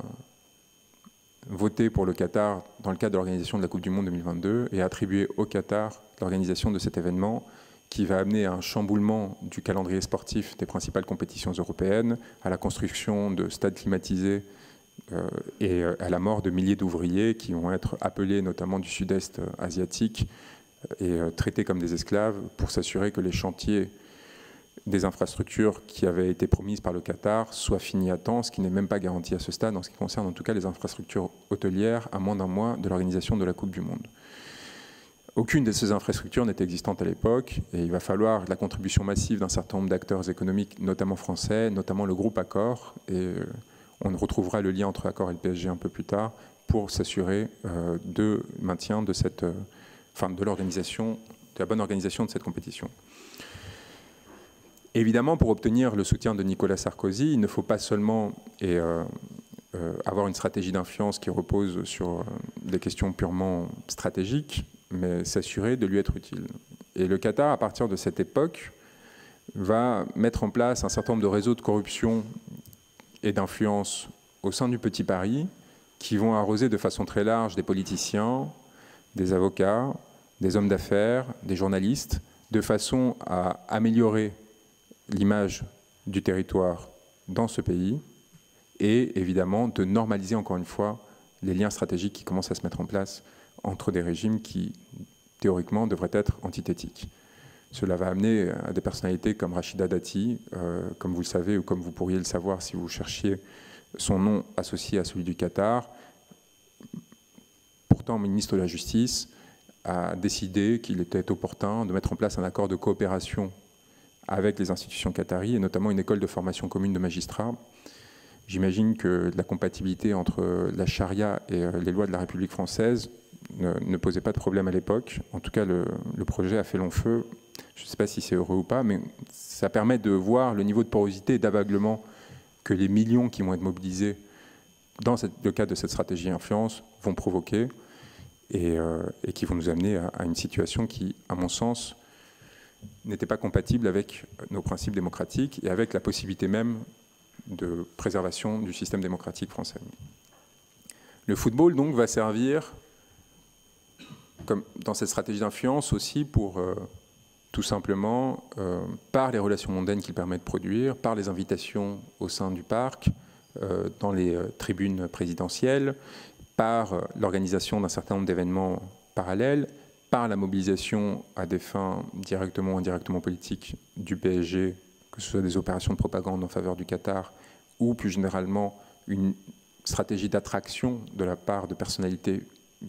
voter pour le Qatar dans le cadre de l'organisation de la Coupe du Monde deux mille vingt-deux et attribuer au Qatar l'organisation de cet événement qui va amener à un chamboulement du calendrier sportif des principales compétitions européennes, à la construction de stades climatisés euh, et à la mort de milliers d'ouvriers qui vont être appelés notamment du sud-est asiatique et euh, traités comme des esclaves pour s'assurer que les chantiers des infrastructures qui avaient été promises par le Qatar soient finis à temps, ce qui n'est même pas garanti à ce stade en ce qui concerne en tout cas les infrastructures hôtelières à moins d'un mois de l'organisation de la Coupe du Monde. Aucune de ces infrastructures n'était existante à l'époque et il va falloir la contribution massive d'un certain nombre d'acteurs économiques, notamment français, notamment le groupe Accor, et on retrouvera le lien entre Accor et le P S G un peu plus tard pour s'assurer euh, de maintien de cette, euh, enfin de l'organisation, de la bonne organisation de cette compétition. Évidemment, pour obtenir le soutien de Nicolas Sarkozy, il ne faut pas seulement et, euh, euh, avoir une stratégie d'influence qui repose sur euh, des questions purement stratégiques, mais s'assurer de lui être utile. Et le Qatar, à partir de cette époque, va mettre en place un certain nombre de réseaux de corruption et d'influence au sein du Petit Paris qui vont arroser de façon très large des politiciens, des avocats, des hommes d'affaires, des journalistes, de façon à améliorer l'image du territoire dans ce pays et évidemment de normaliser encore une fois les liens stratégiques qui commencent à se mettre en place entre des régimes qui, théoriquement, devraient être antithétiques. Cela va amener à des personnalités comme Rachida Dati, euh, comme vous le savez ou comme vous pourriez le savoir si vous cherchiez son nom associé à celui du Qatar, pourtant ministre de la Justice, a décidé qu'il était opportun de mettre en place un accord de coopération avec les institutions qataries, et notamment une école de formation commune de magistrats. J'imagine que la compatibilité entre la charia et les lois de la République française ne, ne posait pas de problème à l'époque. En tout cas, le, le projet a fait long feu. Je ne sais pas si c'est heureux ou pas, mais ça permet de voir le niveau de porosité et d'aveuglement que les millions qui vont être mobilisés dans cette, le cadre de cette stratégie influence vont provoquer et, euh, et qui vont nous amener à, à une situation qui, à mon sens, n'était pas compatible avec nos principes démocratiques et avec la possibilité même de préservation du système démocratique français. Le football, donc, va servir, comme dans cette stratégie d'influence, aussi pour, euh, tout simplement, euh, par les relations mondaines qu'il permet de produire, par les invitations au sein du parc, euh, dans les euh, tribunes présidentielles, par euh, l'organisation d'un certain nombre d'événements parallèles, par la mobilisation à des fins directement ou indirectement politiques du P S G, que ce soit des opérations de propagande en faveur du Qatar, ou plus généralement une stratégie d'attraction de la part de personnalités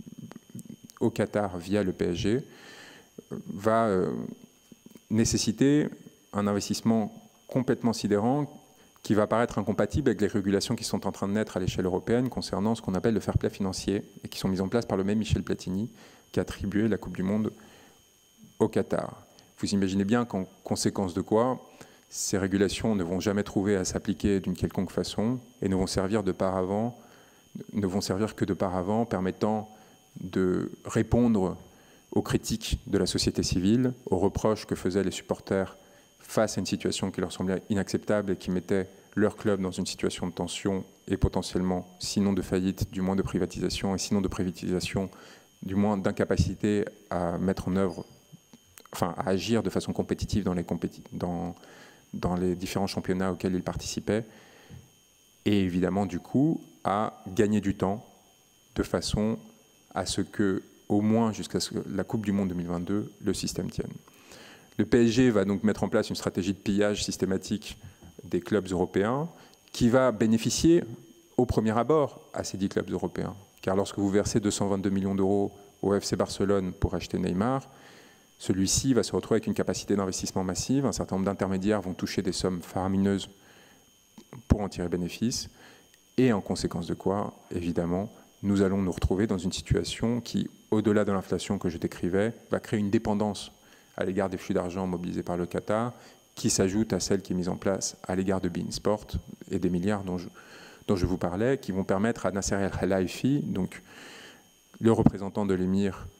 au Qatar via le P S G, va euh, nécessiter un investissement complètement sidérant qui va paraître incompatible avec les régulations qui sont en train de naître à l'échelle européenne concernant ce qu'on appelle le fair play financier et qui sont mises en place par le même Michel Platini qui a attribué la Coupe du Monde au Qatar. Vous imaginez bien qu'en conséquence de quoi, ces régulations ne vont jamais trouver à s'appliquer d'une quelconque façon et ne vont servir de paravent, ne vont servir que de paravent permettant de répondre aux critiques de la société civile, aux reproches que faisaient les supporters face à une situation qui leur semblait inacceptable et qui mettait leur club dans une situation de tension et potentiellement, sinon de faillite, du moins de privatisation, et sinon de privatisation, du moins d'incapacité à mettre en œuvre, enfin à agir de façon compétitive dans les, compéti dans, dans les différents championnats auxquels ils participaient, et évidemment du coup à gagner du temps de façon à ce que, au moins jusqu'à la Coupe du Monde deux mille vingt-deux, le système tienne. Le P S G va donc mettre en place une stratégie de pillage systématique des clubs européens qui va bénéficier au premier abord à ces dix clubs européens. Car lorsque vous versez deux cent vingt-deux millions d'euros au F C Barcelone pour acheter Neymar, celui-ci va se retrouver avec une capacité d'investissement massive. Un certain nombre d'intermédiaires vont toucher des sommes faramineuses pour en tirer bénéfice. Et en conséquence de quoi, évidemment, nous allons nous retrouver dans une situation qui, au-delà de l'inflation que je décrivais, va créer une dépendance à l'égard des flux d'argent mobilisés par le Qatar, qui s'ajoute à celle qui est mise en place à l'égard de beIN Sport et des milliards dont je, dont je vous parlais, qui vont permettre à Nasser El Khelaifi, donc le représentant de l'émir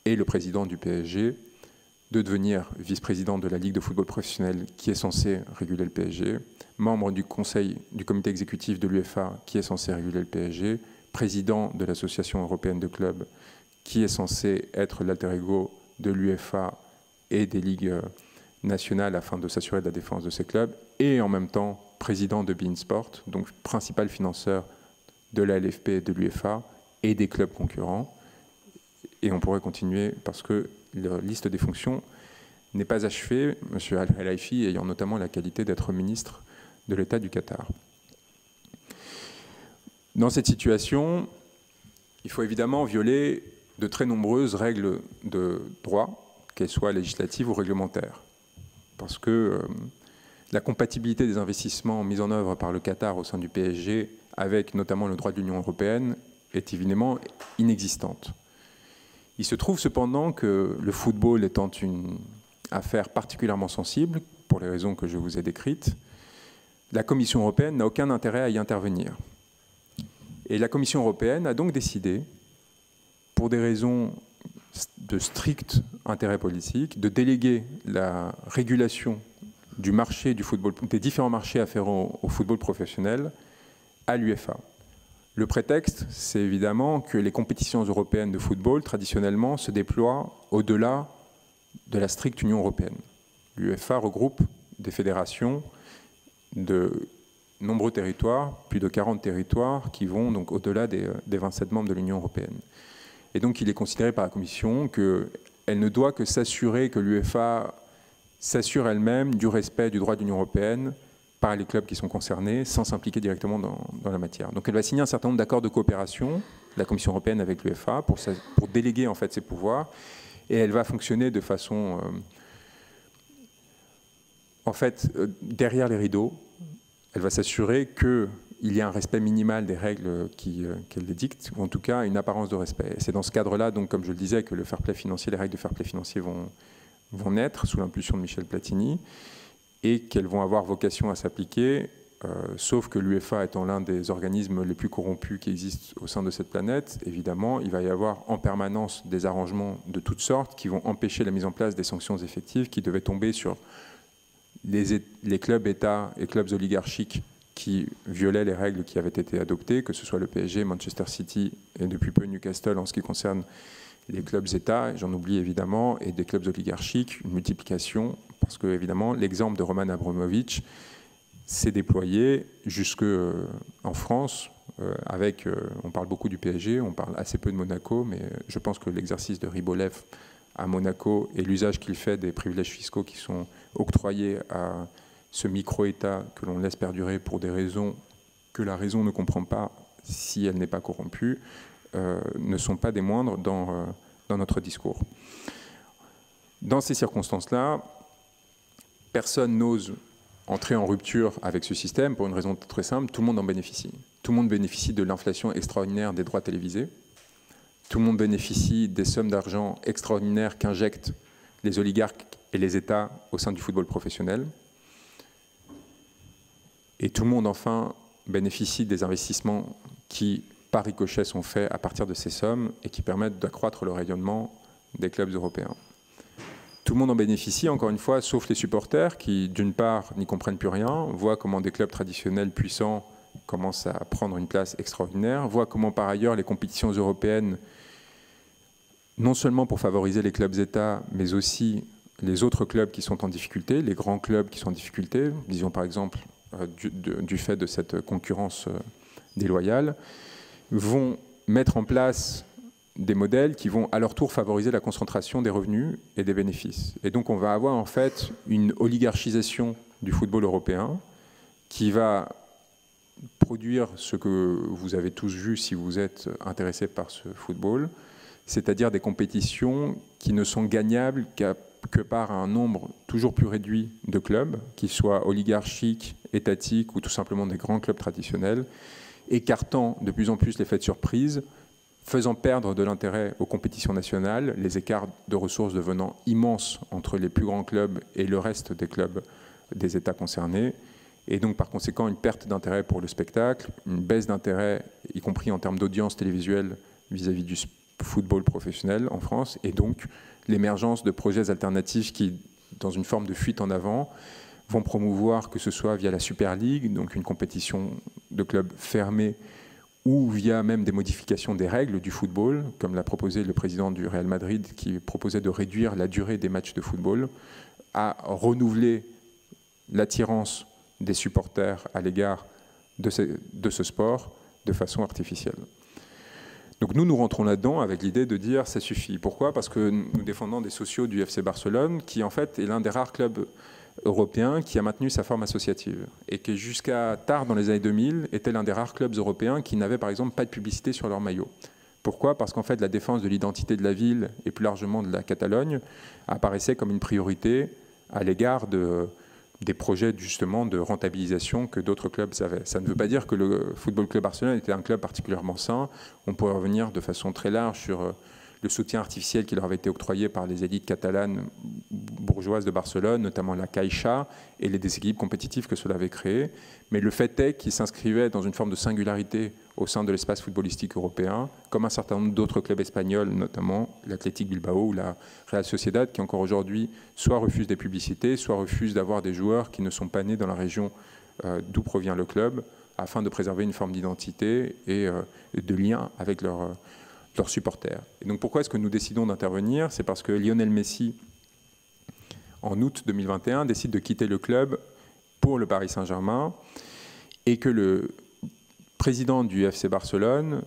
et le président du P S G de devenir vice-président de la Ligue de football professionnel qui est censé réguler le P S G, membre du conseil du comité exécutif de l'UEFA qui est censé réguler le P S G, président de l'Association européenne de clubs qui est censé être l'alter ego de l'UEFA et des ligues nationales afin de s'assurer de la défense de ces clubs, et en même temps président de beIN Sport, donc principal financeur de la L F P et de l'UEFA et des clubs concurrents. Et on pourrait continuer parce que la liste des fonctions n'est pas achevée, M. Al-Khelaifi ayant notamment la qualité d'être ministre de l'État du Qatar. Dans cette situation, il faut évidemment violer de très nombreuses règles de droit, qu'elles soient législatives ou réglementaires. Parce que euh, la compatibilité des investissements mis en œuvre par le Qatar au sein du P S G avec notamment le droit de l'Union européenne est évidemment inexistante. Il se trouve cependant que le football étant une affaire particulièrement sensible, pour les raisons que je vous ai décrites, la Commission européenne n'a aucun intérêt à y intervenir. Et la Commission européenne a donc décidé, pour des raisons de strict intérêt politique, de déléguer la régulation du marché du football, des différents marchés afférents au football professionnel à l'UEFA. Le prétexte, c'est évidemment que les compétitions européennes de football, traditionnellement, se déploient au-delà de la stricte Union européenne. L'UEFA regroupe des fédérations de nombreux territoires, plus de quarante territoires, qui vont donc au-delà des, des vingt-sept membres de l'Union européenne. Et donc il est considéré par la Commission qu'elle ne doit que s'assurer que l'UEFA s'assure elle-même du respect du droit de l'Union européenne par les clubs qui sont concernés, sans s'impliquer directement dans, dans la matière. Donc elle va signer un certain nombre d'accords de coopération, la Commission européenne avec l'UEFA, pour, pour déléguer en fait ses pouvoirs, et elle va fonctionner de façon, euh, en fait, euh, derrière les rideaux. Elle va s'assurer qu'il y a un respect minimal des règles qui, euh, qu'elle dicte, ou en tout cas une apparence de respect. Et c'est dans ce cadre-là, donc, comme je le disais, que le fair play financier, les règles de fair play financier vont, vont naître sous l'impulsion de Michel Platini, et qu'elles vont avoir vocation à s'appliquer, euh, sauf que l'UEFA étant l'un des organismes les plus corrompus qui existent au sein de cette planète, évidemment, il va y avoir en permanence des arrangements de toutes sortes qui vont empêcher la mise en place des sanctions effectives qui devaient tomber sur les, les clubs États et clubs oligarchiques qui violaient les règles qui avaient été adoptées, que ce soit le P S G, Manchester City et depuis peu Newcastle en ce qui concerne les clubs États, j'en oublie évidemment, et des clubs oligarchiques, une multiplication, parce que évidemment l'exemple de Roman Abramovich s'est déployé jusque euh, en France, euh, avec, euh, on parle beaucoup du P S G, on parle assez peu de Monaco, mais je pense que l'exercice de Ribolev à Monaco et l'usage qu'il fait des privilèges fiscaux qui sont octroyés à ce micro-État que l'on laisse perdurer pour des raisons que la raison ne comprend pas si elle n'est pas corrompue, Euh, ne sont pas des moindres dans, euh, dans notre discours. Dans ces circonstances-là, personne n'ose entrer en rupture avec ce système pour une raison très simple, tout le monde en bénéficie. Tout le monde bénéficie de l'inflation extraordinaire des droits télévisés, tout le monde bénéficie des sommes d'argent extraordinaires qu'injectent les oligarques et les États au sein du football professionnel, et tout le monde enfin bénéficie des investissements qui par ricochet sont faits à partir de ces sommes et qui permettent d'accroître le rayonnement des clubs européens. Tout le monde en bénéficie, encore une fois, sauf les supporters qui, d'une part, n'y comprennent plus rien, voient comment des clubs traditionnels puissants commencent à prendre une place extraordinaire, voient comment, par ailleurs, les compétitions européennes, non seulement pour favoriser les clubs États, mais aussi les autres clubs qui sont en difficulté, les grands clubs qui sont en difficulté, disons par exemple euh, du, de, du fait de cette concurrence euh, déloyale, vont mettre en place des modèles qui vont à leur tour favoriser la concentration des revenus et des bénéfices. Et donc on va avoir en fait une oligarchisation du football européen qui va produire ce que vous avez tous vu si vous êtes intéressés par ce football, c'est-à-dire des compétitions qui ne sont gagnables qu'à, que par un nombre toujours plus réduit de clubs, qu'ils soient oligarchiques, étatiques ou tout simplement des grands clubs traditionnels, écartant de plus en plus l'effet de surprise, faisant perdre de l'intérêt aux compétitions nationales, les écarts de ressources devenant immenses entre les plus grands clubs et le reste des clubs des États concernés, et donc par conséquent une perte d'intérêt pour le spectacle, une baisse d'intérêt, y compris en termes d'audience télévisuelle vis-à-vis du, football professionnel en France, et donc l'émergence de projets alternatifs qui, dans une forme de fuite en avant, vont promouvoir, que ce soit via la Super League, donc une compétition de clubs fermée, ou via même des modifications des règles du football, comme l'a proposé le président du Real Madrid, qui proposait de réduire la durée des matchs de football, à renouveler l'attirance des supporters à l'égard de ce, de ce sport de façon artificielle. Donc nous, nous rentrons là-dedans avec l'idée de dire ça suffit. Pourquoi? Parce que nous défendons des sociaux du F C Barcelone, qui en fait est l'un des rares clubs européen qui a maintenu sa forme associative et qui jusqu'à tard dans les années deux mille était l'un des rares clubs européens qui n'avaient par exemple pas de publicité sur leur maillot. Pourquoi? Parce qu'en fait la défense de l'identité de la ville et plus largement de la Catalogne apparaissait comme une priorité à l'égard de, des projets justement de rentabilisation que d'autres clubs avaient. Ça ne veut pas dire que le Football Club Barcelone était un club particulièrement sain. On pourrait revenir de façon très large sur le soutien artificiel qui leur avait été octroyé par les élites catalanes bourgeoises de Barcelone, notamment la Caixa, et les déséquilibres compétitifs que cela avait créés. Mais le fait est qu'ils s'inscrivaient dans une forme de singularité au sein de l'espace footballistique européen, comme un certain nombre d'autres clubs espagnols, notamment l'Athletic Bilbao ou la Real Sociedad, qui encore aujourd'hui soit refusent des publicités, soit refusent d'avoir des joueurs qui ne sont pas nés dans la région euh, d'où provient le club, afin de préserver une forme d'identité et euh, de lien avec leur... Euh, leurs supporters. Et donc pourquoi est-ce que nous décidons d'intervenir? C'est parce que Lionel Messi, en août deux mille vingt et un, décide de quitter le club pour le Paris Saint-Germain et que le président du F C Barcelone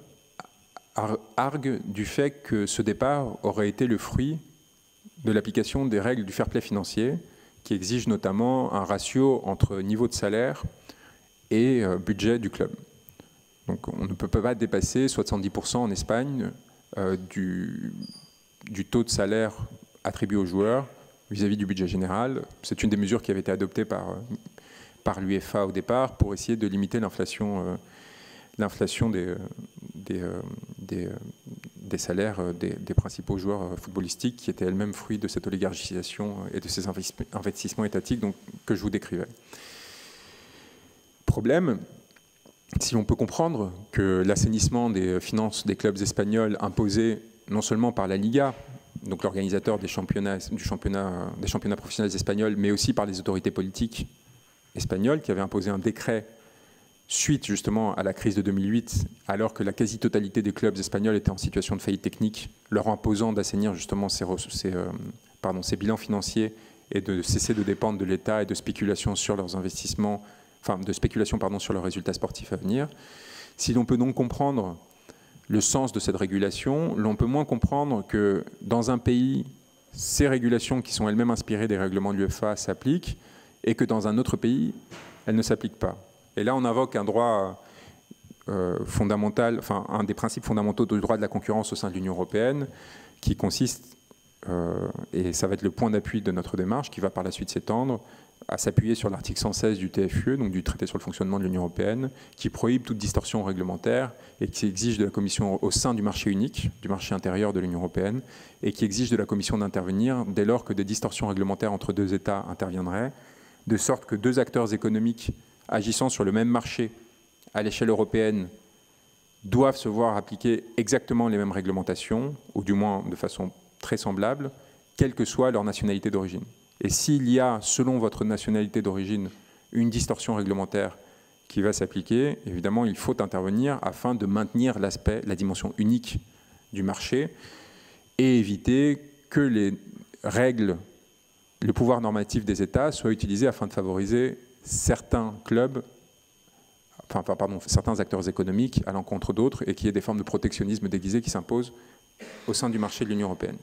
argue du fait que ce départ aurait été le fruit de l'application des règles du fair play financier qui exigent notamment un ratio entre niveau de salaire et budget du club. Donc on ne peut pas dépasser soixante-dix pour cent en Espagne euh, du, du taux de salaire attribué aux joueurs vis-à-vis du budget général. C'est une des mesures qui avait été adoptée par, par l'UEFA au départ pour essayer de limiter l'inflation euh, l'inflation des, des, des, des salaires des, des principaux joueurs footballistiques qui étaient elles-mêmes fruits de cette oligarchisation et de ces investissements étatiques donc, que je vous décrivais. Problème, si on peut comprendre que l'assainissement des finances des clubs espagnols imposé non seulement par la Liga, donc l'organisateur des championnats, du championnat, des championnats professionnels espagnols, mais aussi par les autorités politiques espagnoles qui avaient imposé un décret suite justement à la crise de deux mille huit, alors que la quasi-totalité des clubs espagnols étaient en situation de faillite technique, leur imposant d'assainir justement ces, ces, euh, pardon, ces bilans financiers et de cesser de dépendre de l'État et de spéculation sur leurs investissements, enfin de spéculation pardon, sur leurs résultats sportifs à venir. Si l'on peut donc comprendre le sens de cette régulation, l'on peut moins comprendre que dans un pays, ces régulations qui sont elles-mêmes inspirées des règlements de l'UEFA s'appliquent et que dans un autre pays, elles ne s'appliquent pas. Et là, on invoque un droit euh, fondamental, enfin un des principes fondamentaux du droit de la concurrence au sein de l'Union européenne, qui consiste, euh, et ça va être le point d'appui de notre démarche, qui va par la suite s'étendre, à s'appuyer sur l'article cent seize du T F U E, donc du traité sur le fonctionnement de l'Union européenne, qui prohibe toute distorsion réglementaire et qui exige de la Commission, au sein du marché unique, du marché intérieur de l'Union européenne, et qui exige de la Commission d'intervenir dès lors que des distorsions réglementaires entre deux États interviendraient, de sorte que deux acteurs économiques agissant sur le même marché à l'échelle européenne doivent se voir appliquer exactement les mêmes réglementations, ou du moins de façon très semblable, quelle que soit leur nationalité d'origine. Et s'il y a, selon votre nationalité d'origine, une distorsion réglementaire qui va s'appliquer, évidemment, il faut intervenir afin de maintenir l'aspect, la dimension unique du marché et éviter que les règles, le pouvoir normatif des États soient utilisés afin de favoriser certains clubs, enfin, pardon, certains acteurs économiques à l'encontre d'autres et qu'il y ait des formes de protectionnisme déguisé qui s'imposent au sein du marché de l'Union européenne.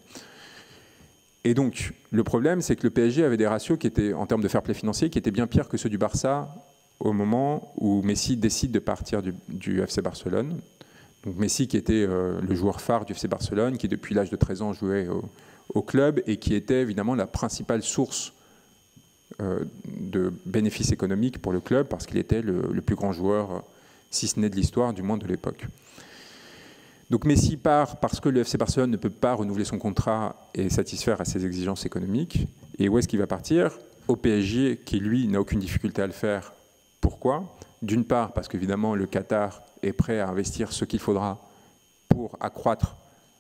Et donc, le problème, c'est que le P S G avait des ratios qui étaient, en termes de fair play financier, qui étaient bien pires que ceux du Barça au moment où Messi décide de partir du, du F C Barcelone. Donc Messi qui était euh, le joueur phare du F C Barcelone, qui depuis l'âge de treize ans jouait au, au club et qui était évidemment la principale source euh, de bénéfices économiques pour le club parce qu'il était le, le plus grand joueur, si ce n'est de l'histoire, du moins de l'époque. Donc Messi part parce que le F C Barcelone ne peut pas renouveler son contrat et satisfaire à ses exigences économiques. Et où est-ce qu'il va partir? Au P S G, qui lui n'a aucune difficulté à le faire. Pourquoi? D'une part parce qu'évidemment le Qatar est prêt à investir ce qu'il faudra pour accroître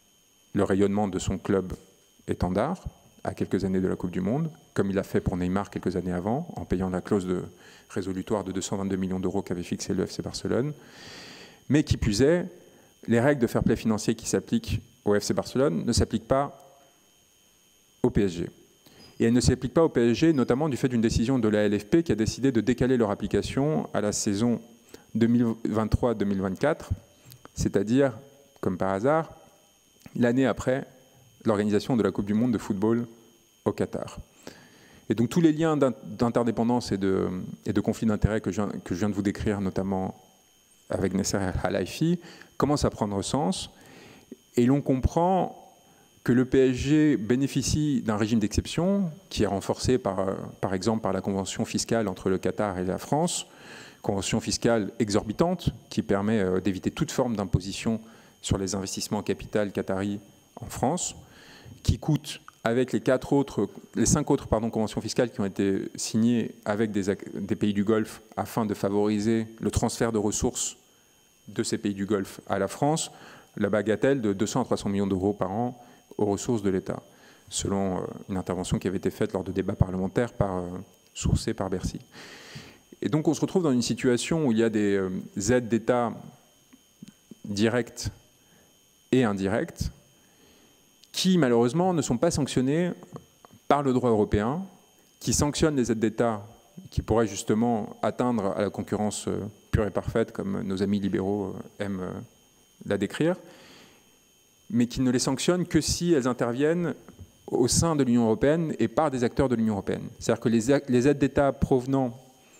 le rayonnement de son club étendard à quelques années de la Coupe du Monde, comme il a fait pour Neymar quelques années avant, en payant la clause de résolutoire de deux cent vingt-deux millions d'euros qu'avait fixé le F C Barcelone. Mais qui plus est, les règles de fair play financier qui s'appliquent au F C Barcelone ne s'appliquent pas au P S G. Et elles ne s'appliquent pas au P S G, notamment du fait d'une décision de la L F P qui a décidé de décaler leur application à la saison deux mille vingt-trois deux mille vingt-quatre, c'est-à-dire, comme par hasard, l'année après l'organisation de la Coupe du Monde de football au Qatar. Et donc tous les liens d'interdépendance et de, et de conflits d'intérêts que, que je viens de vous décrire, notamment avec Nasser Al-Khelaifi, commencent à prendre sens. Et l'on comprend que le P S G bénéficie d'un régime d'exception qui est renforcé par, par exemple par la convention fiscale entre le Qatar et la France, convention fiscale exorbitante qui permet d'éviter toute forme d'imposition sur les investissements en capital qatari en France, qui coûte, avec les, quatre autres, les cinq autres pardon, conventions fiscales qui ont été signées avec des, des pays du Golfe afin de favoriser le transfert de ressources de ces pays du Golfe à la France, la bagatelle de deux cents à trois cents millions d'euros par an aux ressources de l'État, selon une intervention qui avait été faite lors de débats parlementaires par, sourcés par Bercy. Et donc on se retrouve dans une situation où il y a des aides d'État directes et indirectes qui malheureusement ne sont pas sanctionnées par le droit européen, qui sanctionne les aides d'État qui pourraient justement atteindre à la concurrence pure et parfaite, comme nos amis libéraux aiment la décrire, mais qui ne les sanctionnent que si elles interviennent au sein de l'Union européenne et par des acteurs de l'Union européenne. C'est-à-dire que les, les aides d'État provenant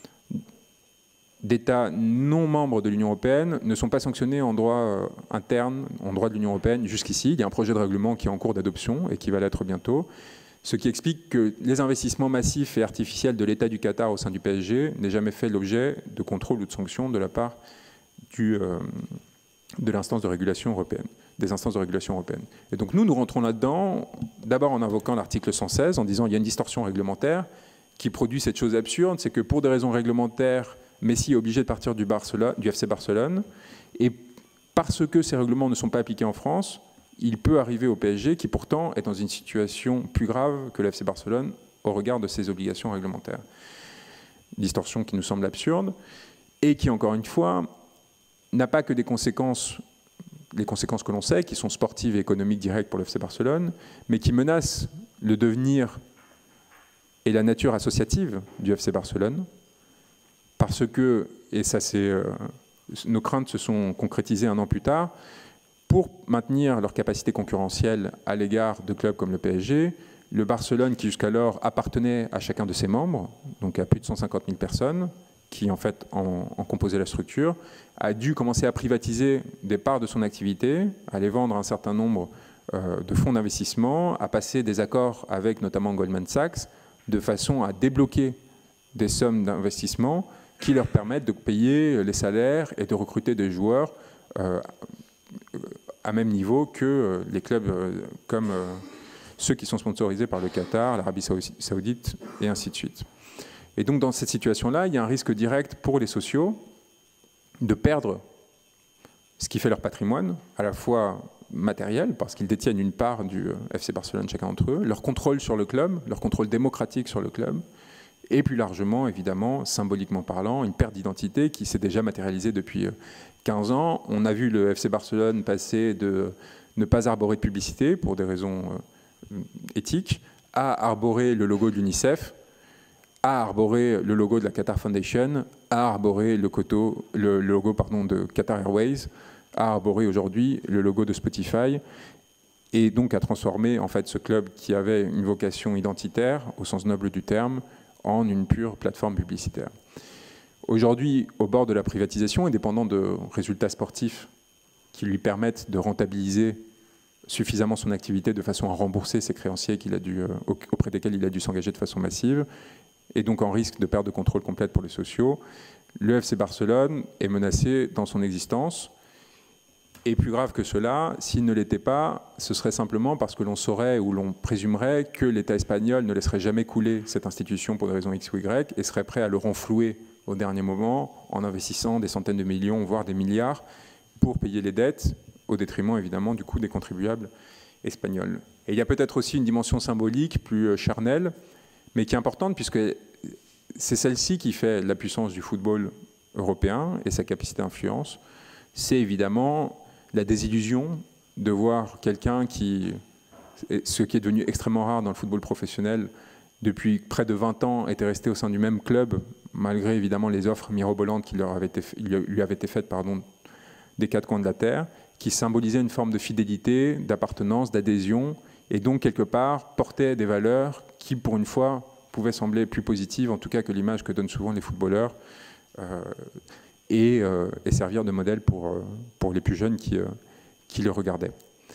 d'États non membres de l'Union européenne ne sont pas sanctionnés en droit euh, interne, en droit de l'Union européenne jusqu'ici. Il y a un projet de règlement qui est en cours d'adoption et qui va l'être bientôt, ce qui explique que les investissements massifs et artificiels de l'État du Qatar au sein du P S G n'aient jamais fait l'objet de contrôle ou de sanctions de la part du, euh, de l'instance de régulation européenne, des instances de régulation européennes. Et donc nous, nous rentrons là-dedans, d'abord en invoquant l'article cent seize, en disant qu'il y a une distorsion réglementaire qui produit cette chose absurde, c'est que pour des raisons réglementaires, Messi est obligé de partir du, Barcelone, du F C Barcelone, et parce que ces règlements ne sont pas appliqués en France, il peut arriver au P S G, qui pourtant est dans une situation plus grave que le F C Barcelone au regard de ses obligations réglementaires. Distorsion qui nous semble absurde, et qui, encore une fois, n'a pas que des conséquences, les conséquences que l'on sait, qui sont sportives et économiques directes pour le F C Barcelone, mais qui menacent le devenir et la nature associative du F C Barcelone, parce que, et ça c'est, euh, nos craintes se sont concrétisées un an plus tard, pour maintenir leur capacité concurrentielle à l'égard de clubs comme le P S G, le Barcelone, qui jusqu'alors appartenait à chacun de ses membres, donc à plus de cent cinquante mille personnes, qui en fait en, en composaient la structure, a dû commencer à privatiser des parts de son activité, à les vendre un certain nombre euh, de fonds d'investissement, à passer des accords avec notamment Goldman Sachs, de façon à débloquer des sommes d'investissement qui leur permettent de payer les salaires et de recruter des joueurs euh, à même niveau que les clubs euh, comme euh, ceux qui sont sponsorisés par le Qatar, l'Arabie Saoudite et ainsi de suite. Et donc dans cette situation-là, il y a un risque direct pour les sociaux de perdre ce qui fait leur patrimoine, à la fois matériel, parce qu'ils détiennent une part du F C Barcelone chacun d'entre eux, leur contrôle sur le club, leur contrôle démocratique sur le club, et plus largement, évidemment, symboliquement parlant, une perte d'identité qui s'est déjà matérialisée depuis quinze ans. On a vu le F C Barcelone passer de ne pas arborer de publicité pour des raisons éthiques à arborer le logo de l'UNICEF, à arborer le logo de la Qatar Foundation, à arborer le, coto, le, le logo pardon, de Qatar Airways, à arborer aujourd'hui le logo de Spotify, et donc à transformer en fait ce club qui avait une vocation identitaire, au sens noble du terme, en une pure plateforme publicitaire. Aujourd'hui, au bord de la privatisation et dépendant de résultats sportifs qui lui permettent de rentabiliser suffisamment son activité de façon à rembourser ses créanciers qu'il a dû, auprès desquels il a dû s'engager de façon massive, et donc en risque de perte de contrôle complète pour les sociaux, le F C Barcelone est menacé dans son existence. Et plus grave que cela, s'il ne l'était pas, ce serait simplement parce que l'on saurait ou l'on présumerait que l'État espagnol ne laisserait jamais couler cette institution pour des raisons X ou Y et serait prêt à le renflouer au dernier moment en investissant des centaines de millions, voire des milliards, pour payer les dettes, au détriment évidemment du coût des contribuables espagnol. Et il y a peut-être aussi une dimension symbolique plus charnelle, mais qui est importante puisque c'est celle-ci qui fait la puissance du football européen et sa capacité d'influence. C'est évidemment la désillusion de voir quelqu'un qui, ce qui est devenu extrêmement rare dans le football professionnel, depuis près de vingt ans, était resté au sein du même club, malgré évidemment les offres mirobolantes qui leur avaient été, lui avaient été faites pardon, des quatre coins de la terre, qui symbolisaient une forme de fidélité, d'appartenance, d'adhésion, et donc quelque part portaient des valeurs qui, pour une fois, pouvaient sembler plus positives, en tout cas que l'image que donnent souvent les footballeurs, euh, et, euh, et servir de modèle pour, euh, pour les plus jeunes qui, euh, qui le regardaient.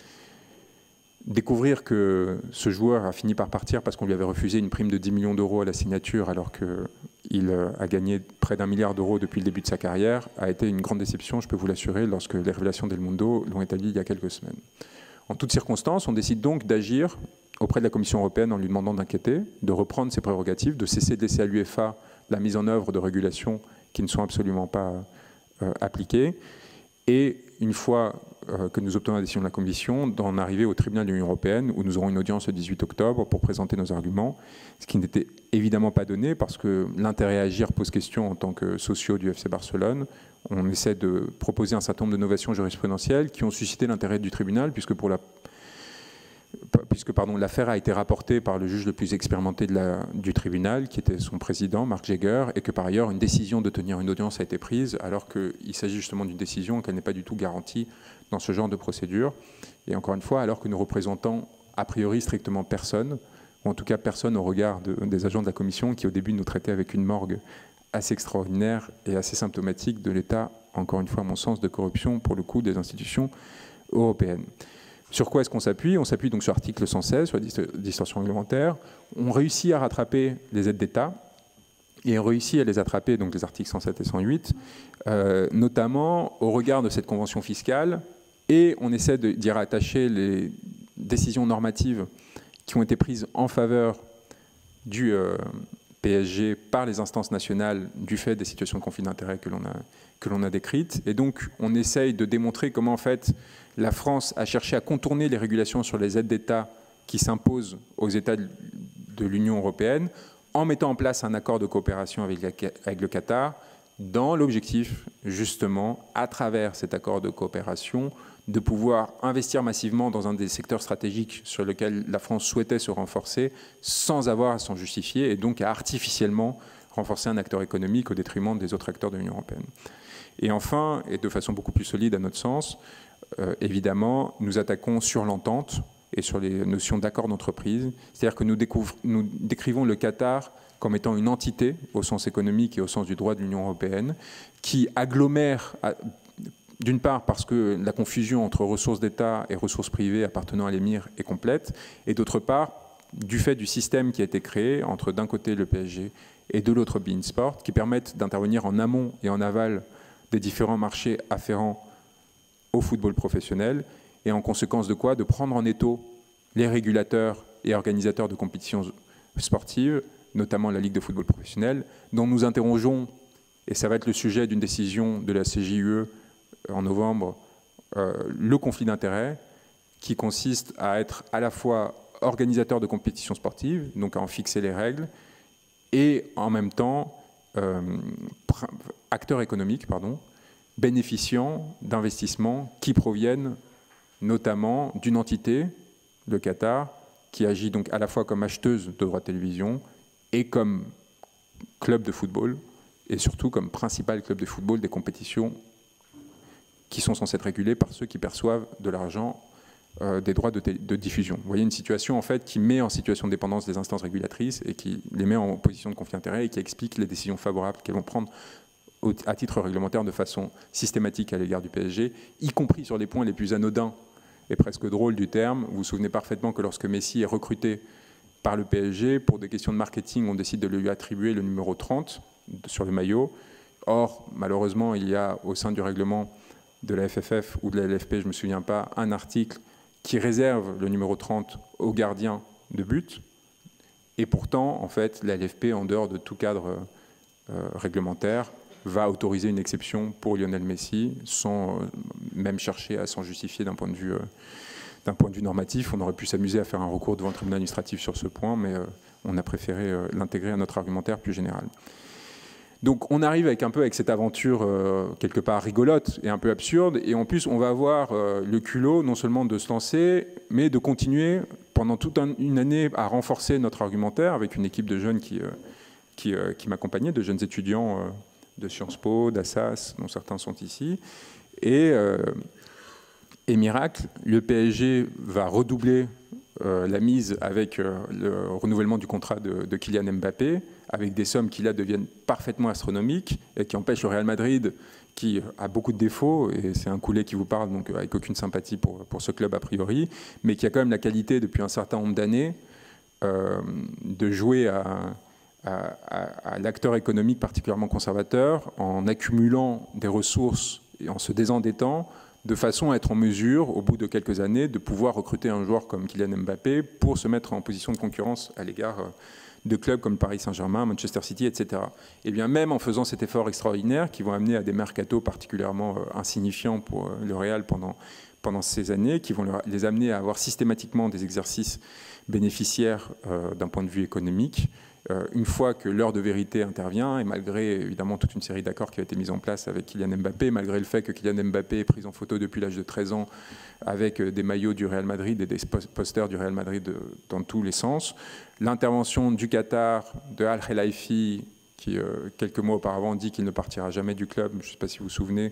Découvrir que ce joueur a fini par partir parce qu'on lui avait refusé une prime de dix millions d'euros à la signature alors qu'il a gagné près d'un milliard d'euros depuis le début de sa carrière a été une grande déception, je peux vous l'assurer, lorsque les révélations d'El Mundo l'ont établi il y a quelques semaines. En toutes circonstances, on décide donc d'agir auprès de la Commission européenne en lui demandant d'inquiéter, de reprendre ses prérogatives, de cesser de laisser à l'UEFA la mise en œuvre de régulations qui ne sont absolument pas euh, appliquées. Et une fois euh, que nous obtenons la décision de la Commission, d'en arriver au tribunal de l'Union européenne, où nous aurons une audience le dix-huit octobre pour présenter nos arguments, ce qui n'était évidemment pas donné, parce que l'intérêt à agir pose question en tant que sociaux du F C Barcelone. On essaie de proposer un certain nombre de novations jurisprudentielles qui ont suscité l'intérêt du tribunal, puisque pour la puisque pardon, l'affaire a été rapportée par le juge le plus expérimenté de la, du tribunal, qui était son président, Marc Jagger, et que par ailleurs une décision de tenir une audience a été prise, alors qu'il s'agit justement d'une décision qu'elle n'est pas du tout garantie dans ce genre de procédure. Et encore une fois, alors que nous représentons a priori strictement personne, ou en tout cas personne au regard de, des agents de la Commission, qui au début nous traitaient avec une morgue assez extraordinaire et assez symptomatique de l'état, encore une fois à mon sens, de corruption pour le coup des institutions européennes. Sur quoi est-ce qu'on s'appuie? On s'appuie donc sur l'article cent seize, sur la distorsion réglementaire. On réussit à rattraper les aides d'État et on réussit à les attraper, donc les articles cent sept et cent huit, euh, notamment au regard de cette convention fiscale, et on essaie d'y rattacher les décisions normatives qui ont été prises en faveur du euh, P S G par les instances nationales du fait des situations de conflit d'intérêts que l'on a, que l'on a décrites. Et donc on essaye de démontrer comment en fait la France a cherché à contourner les régulations sur les aides d'État qui s'imposent aux États de l'Union européenne en mettant en place un accord de coopération avec, la, avec le Qatar dans l'objectif, justement, à travers cet accord de coopération, de pouvoir investir massivement dans un des secteurs stratégiques sur lesquels la France souhaitait se renforcer sans avoir à s'en justifier et donc à artificiellement renforcer un acteur économique au détriment des autres acteurs de l'Union européenne. Et enfin, et de façon beaucoup plus solide à notre sens, Euh, évidemment, nous attaquons sur l'entente et sur les notions d'accord d'entreprise. C'est-à-dire que nous, nous décrivons le Qatar comme étant une entité au sens économique et au sens du droit de l'Union européenne qui agglomère, d'une part parce que la confusion entre ressources d'État et ressources privées appartenant à l'émir est complète, et d'autre part, du fait du système qui a été créé entre d'un côté le P S G et de l'autre beIN Sport, qui permettent d'intervenir en amont et en aval des différents marchés afférents au football professionnel, et en conséquence de quoi de prendre en étau les régulateurs et organisateurs de compétitions sportives, notamment la Ligue de football professionnel, dont nous interrogeons, et ça va être le sujet d'une décision de la C J U E en novembre, euh, le conflit d'intérêts qui consiste à être à la fois organisateur de compétitions sportives, donc à en fixer les règles, et en même temps euh, acteur économique, pardon, bénéficiant d'investissements qui proviennent notamment d'une entité, le Qatar, qui agit donc à la fois comme acheteuse de droits de télévision et comme club de football, et surtout comme principal club de football des compétitions qui sont censées être régulées par ceux qui perçoivent de l'argent euh, des droits de, de diffusion. Vous voyez une situation en fait qui met en situation de dépendance des instances régulatrices et qui les met en position de conflit d'intérêts et qui explique les décisions favorables qu'elles vont prendre à titre réglementaire de façon systématique à l'égard du P S G, y compris sur les points les plus anodins et presque drôles du terme. Vous vous souvenez parfaitement que lorsque Messi est recruté par le P S G, pour des questions de marketing, on décide de lui attribuer le numéro trente sur le maillot. Or, malheureusement, il y a au sein du règlement de la F F F ou de la L F P, je ne me souviens pas, un article qui réserve le numéro trente au gardien de but. Et pourtant, en fait, la L F P, en dehors de tout cadre euh, réglementaire, va autoriser une exception pour Lionel Messi sans euh, même chercher à s'en justifier d'un point de vue, euh, d'un point de vue normatif, on aurait pu s'amuser à faire un recours devant le tribunal administratif sur ce point, mais euh, on a préféré euh, l'intégrer à notre argumentaire plus général. Donc on arrive avec un peu avec cette aventure euh, quelque part rigolote et un peu absurde, et en plus on va avoir euh, le culot non seulement de se lancer, mais de continuer pendant toute un, une année à renforcer notre argumentaire avec une équipe de jeunes qui, euh, qui, euh, qui m'accompagnaient, de jeunes étudiants euh, de Sciences Po, d'Assas, dont certains sont ici. Et, euh, et miracle, le P S G va redoubler euh, la mise avec euh, le renouvellement du contrat de, de Kylian Mbappé, avec des sommes qui là deviennent parfaitement astronomiques et qui empêchent le Real Madrid, qui a beaucoup de défauts, et c'est un Coulet qui vous parle, donc avec aucune sympathie pour, pour ce club a priori, mais qui a quand même la qualité depuis un certain nombre d'années euh, de jouer à, à, à, à l'acteur économique particulièrement conservateur en accumulant des ressources et en se désendettant de façon à être en mesure, au bout de quelques années, de pouvoir recruter un joueur comme Kylian Mbappé pour se mettre en position de concurrence à l'égard de clubs comme Paris Saint-Germain, Manchester City, et cetera. Et bien même en faisant cet effort extraordinaire qui vont amener à des mercatos particulièrement euh, insignifiants pour euh, le Real pendant, pendant ces années, qui vont les amener à avoir systématiquement des exercices bénéficiaires euh, d'un point de vue économique, euh, une fois que l'heure de vérité intervient, et malgré évidemment toute une série d'accords qui a été mis en place avec Kylian Mbappé, malgré le fait que Kylian Mbappé est pris en photo depuis l'âge de treize ans avec des maillots du Real Madrid et des posters du Real Madrid dans tous les sens, l'intervention du Qatar, de Al Khelaifi, qui euh, quelques mois auparavant dit qu'il ne partira jamais du club, je ne sais pas si vous vous souvenez,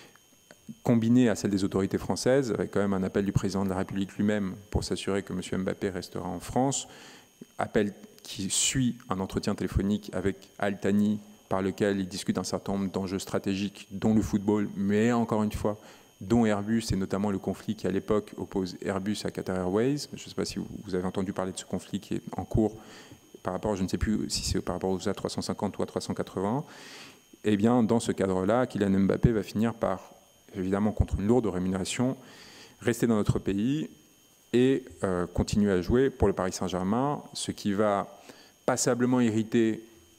combinée à celle des autorités françaises, avec quand même un appel du président de la République lui-même pour s'assurer que M. Mbappé restera en France, appel qui suit un entretien téléphonique avec Al Thani, par lequel il discute un certain nombre d'enjeux stratégiques, dont le football, mais encore une fois, dont Airbus, et notamment le conflit qui à l'époque oppose Airbus à Qatar Airways. Je ne sais pas si vous avez entendu parler de ce conflit qui est en cours par rapport, je ne sais plus si c'est par rapport aux A trois cent cinquante ou A trois cent quatre-vingts. Eh bien, dans ce cadre-là, Kylian Mbappé va finir par, évidemment contre une lourde rémunération, rester dans notre pays et euh, continuer à jouer pour le Paris Saint-Germain, ce qui va passablement irriter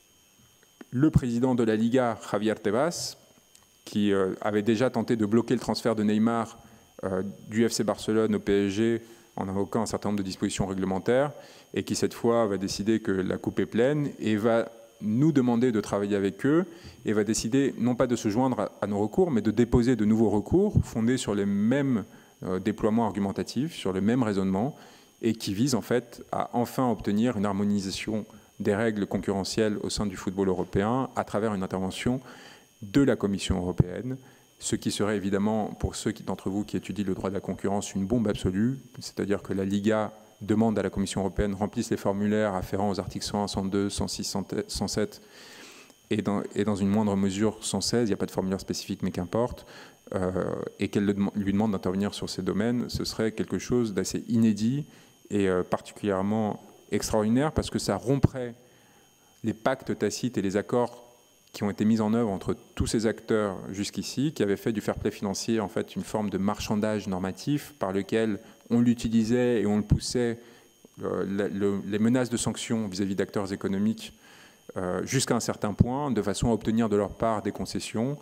le président de la Liga, Javier Tebas, qui euh, avait déjà tenté de bloquer le transfert de Neymar euh, du F C Barcelone au P S G en invoquant un certain nombre de dispositions réglementaires, et qui cette fois va décider que la coupe est pleine et va nous demander de travailler avec eux, et va décider non pas de se joindre à, à nos recours, mais de déposer de nouveaux recours fondés sur les mêmes euh, déploiements argumentatifs, sur le même raisonnement, et qui visent en fait à enfin obtenir une harmonisation des règles concurrentielles au sein du football européen à travers une intervention de la Commission européenne, ce qui serait évidemment, pour ceux d'entre vous qui étudient le droit de la concurrence, une bombe absolue, c'est-à-dire que la Liga demande à la Commission européenne remplisse les formulaires afférents aux articles cent un, cent deux, cent six, cent sept, et dans, et dans une moindre mesure cent seize, il n'y a pas de formulaire spécifique, mais qu'importe, euh, et qu'elle lui demande d'intervenir sur ces domaines, ce serait quelque chose d'assez inédit et euh, particulièrement extraordinaire, parce que ça romprait les pactes tacites et les accords qui ont été mis en œuvre entre tous ces acteurs jusqu'ici, qui avaient fait du fair play financier en fait une forme de marchandage normatif par lequel on l'utilisait et on le poussait, euh, le, le, les menaces de sanctions vis-à-vis d'acteurs économiques euh, jusqu'à un certain point, de façon à obtenir de leur part des concessions.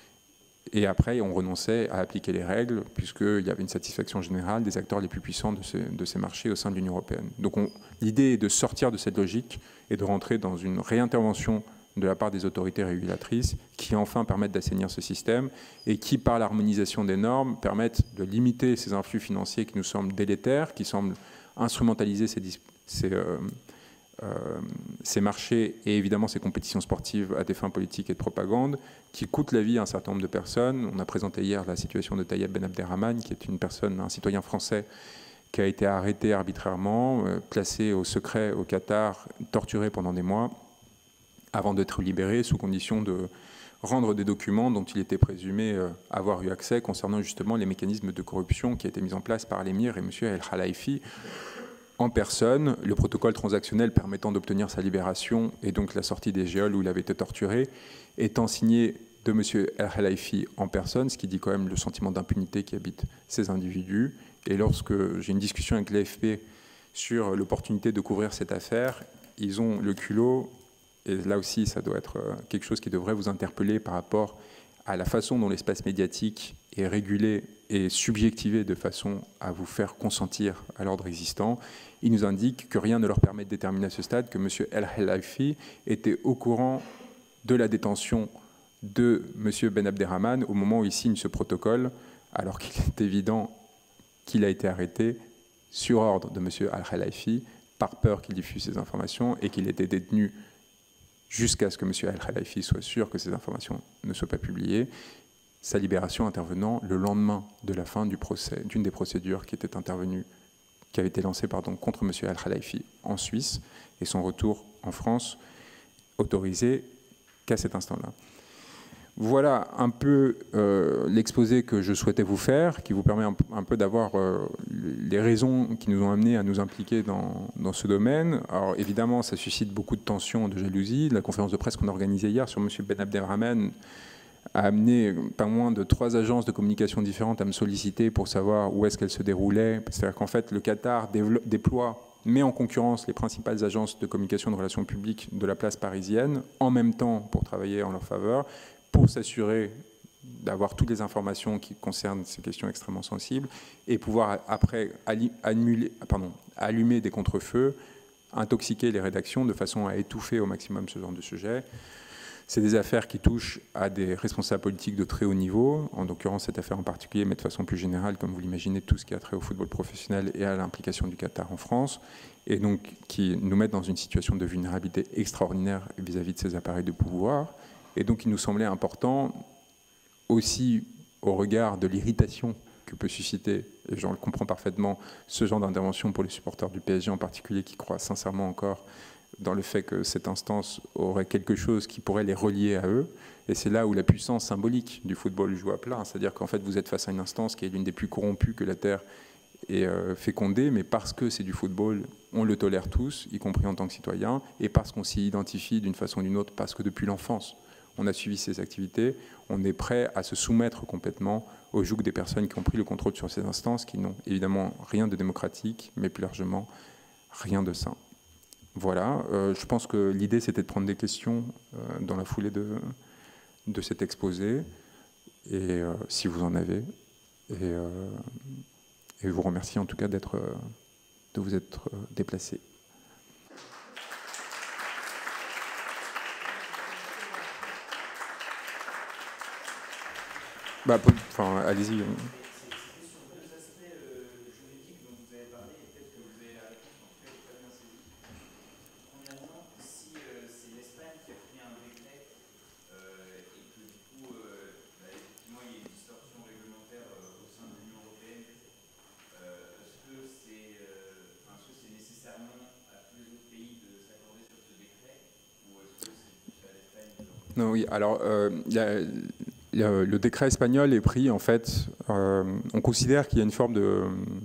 Et après, on renonçait à appliquer les règles, puisqu'il y avait une satisfaction générale des acteurs les plus puissants de ces, de ces marchés au sein de l'Union européenne. Donc l'idée est de sortir de cette logique et de rentrer dans une réintervention de la part des autorités régulatrices qui enfin permettent d'assainir ce système et qui, par l'harmonisation des normes, permettent de limiter ces influx financiers qui nous semblent délétères, qui semblent instrumentaliser ces, ces, euh, euh, ces marchés et évidemment ces compétitions sportives à des fins politiques et de propagande, qui coûtent la vie à un certain nombre de personnes. On a présenté hier la situation de Tayeb Ben Abderrahmane, qui est une personne, un citoyen français, qui a été arrêté arbitrairement, euh, placé au secret au Qatar, torturé pendant des mois, avant d'être libéré sous condition de rendre des documents dont il était présumé euh, avoir eu accès concernant justement les mécanismes de corruption qui a été mis en place par l'émir et M. El Khelaifi en personne, le protocole transactionnel permettant d'obtenir sa libération et donc la sortie des geôles où il avait été torturé, étant signé de M. El Khelaifi en personne, ce qui dit quand même le sentiment d'impunité qui habite ces individus. Et lorsque j'ai une discussion avec l'A F P sur l'opportunité de couvrir cette affaire, ils ont le culot, et là aussi ça doit être quelque chose qui devrait vous interpeller par rapport à la façon dont l'espace médiatique est régulé et subjectivé de façon à vous faire consentir à l'ordre existant, ils nous indiquent que rien ne leur permet de déterminer à ce stade que M. El Khalifi était au courant de la détention de M. Ben Abderrahmane au moment où il signe ce protocole, alors qu'il est évident qu'il a été arrêté sur ordre de M. El Khalifi, par peur qu'il diffuse ces informations, et qu'il était détenu jusqu'à ce que M. El Khalifi soit sûr que ces informations ne soient pas publiées, sa libération intervenant le lendemain de la fin du procès, d'une des procédures qui était intervenue, qui avait été lancée pardon, contre M. El Khalifi en Suisse, et son retour en France autorisé qu'à cet instant-là. Voilà un peu euh, l'exposé que je souhaitais vous faire, qui vous permet un, un peu d'avoir euh, les raisons qui nous ont amenés à nous impliquer dans, dans ce domaine. Alors évidemment, ça suscite beaucoup de tensions, de jalousie. La conférence de presse qu'on a organisée hier sur M. Ben Abderrahmane a amené pas moins de trois agences de communication différentes à me solliciter pour savoir où est-ce qu'elles se déroulaient. C'est-à-dire qu'en fait, le Qatar déploie, met en concurrence les principales agences de communication de relations publiques de la place parisienne, en même temps pour travailler en leur faveur, pour s'assurer d'avoir toutes les informations qui concernent ces questions extrêmement sensibles et pouvoir après allumer, pardon, allumer des contre-feux, intoxiquer les rédactions de façon à étouffer au maximum ce genre de sujet. C'est des affaires qui touchent à des responsables politiques de très haut niveau, en l'occurrence cette affaire en particulier, mais de façon plus générale, comme vous l'imaginez, tout ce qui a trait au football professionnel et à l'implication du Qatar en France, et donc qui nous mettent dans une situation de vulnérabilité extraordinaire vis-à-vis de ces appareils de pouvoir. Et donc il nous semblait important, aussi au regard de l'irritation que peut susciter, et j'en le comprends parfaitement, ce genre d'intervention pour les supporters du P S G en particulier, qui croient sincèrement encore dans le fait que cette instance aurait quelque chose qui pourrait les relier à eux. Et c'est là où la puissance symbolique du football joue à plat. C'est-à-dire qu'en fait, vous êtes face à une instance qui est l'une des plus corrompues que la Terre ait euh, fécondée, mais parce que c'est du football, on le tolère tous, y compris en tant que citoyen, et parce qu'on s'y identifie d'une façon ou d'une autre, parce que depuis l'enfance, on a suivi ces activités, on est prêt à se soumettre complètement au joug des personnes qui ont pris le contrôle sur ces instances, qui n'ont évidemment rien de démocratique, mais plus largement rien de sain. Voilà, euh, je pense que l'idée c'était de prendre des questions euh, dans la foulée de, de cet exposé, et euh, si vous en avez, et, euh, et je vous remercie en tout cas d'être, euh, de vous être euh, déplacé. Bah, enfin, allez-y. Non, oui, alors euh, y a, y a, le décret espagnol est pris, en fait, euh, on considère qu'il y a une forme de...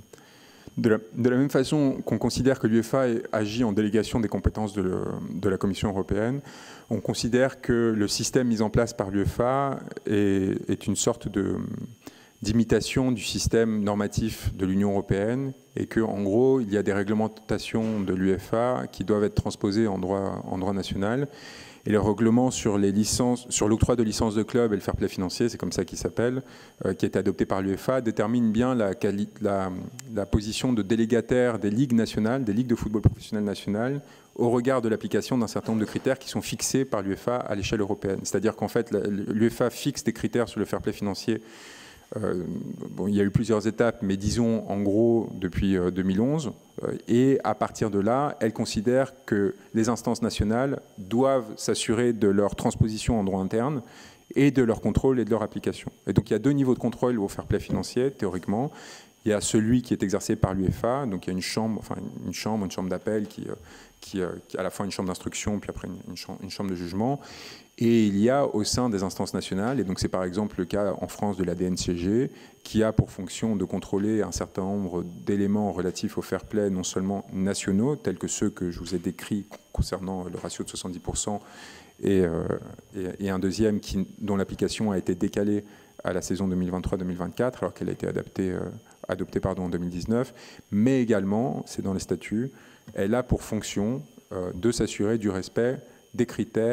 De la, de la même façon qu'on considère que l'UEFA agit en délégation des compétences de, le, de la Commission européenne, on considère que le système mis en place par l'UEFA est, est une sorte de, d'imitation du système normatif de l'Union européenne et qu'en gros, il y a des réglementations de l'UEFA qui doivent être transposées en droit, en droit national. Et le règlement sur les licences, sur l'octroi de licences de club et le fair play financier, c'est comme ça qu'il s'appelle, euh, qui a été adopté par l'UEFA, détermine bien la, la, la position de délégataire des ligues nationales, des ligues de football professionnel nationales, au regard de l'application d'un certain nombre de critères qui sont fixés par l'UEFA à l'échelle européenne. C'est-à-dire qu'en fait, l'UEFA fixe des critères sur le fair play financier. Euh, bon, il y a eu plusieurs étapes, mais disons en gros depuis euh, deux mille onze. Euh, et à partir de là, elle considère que les instances nationales doivent s'assurer de leur transposition en droit interne et de leur contrôle et de leur application. Et donc il y a deux niveaux de contrôle au fair play financier, théoriquement. Il y a celui qui est exercé par l'UEFA, donc il y a une chambre, enfin une chambre, une chambre d'appel qui, qui, qui est à la fois une chambre d'instruction, puis après une, une, chambre, une chambre de jugement. Et il y a au sein des instances nationales, et donc c'est par exemple le cas en France de la D N C G, qui a pour fonction de contrôler un certain nombre d'éléments relatifs au fair play, non seulement nationaux, tels que ceux que je vous ai décrits concernant le ratio de soixante-dix pour cent, et, euh, et, et un deuxième qui, dont l'application a été décalée à la saison deux mille vingt-trois deux mille vingt-quatre, alors qu'elle a été adaptée, euh, adoptée pardon, en deux mille dix-neuf, mais également, c'est dans les statuts, elle a pour fonction euh, de s'assurer du respect des critères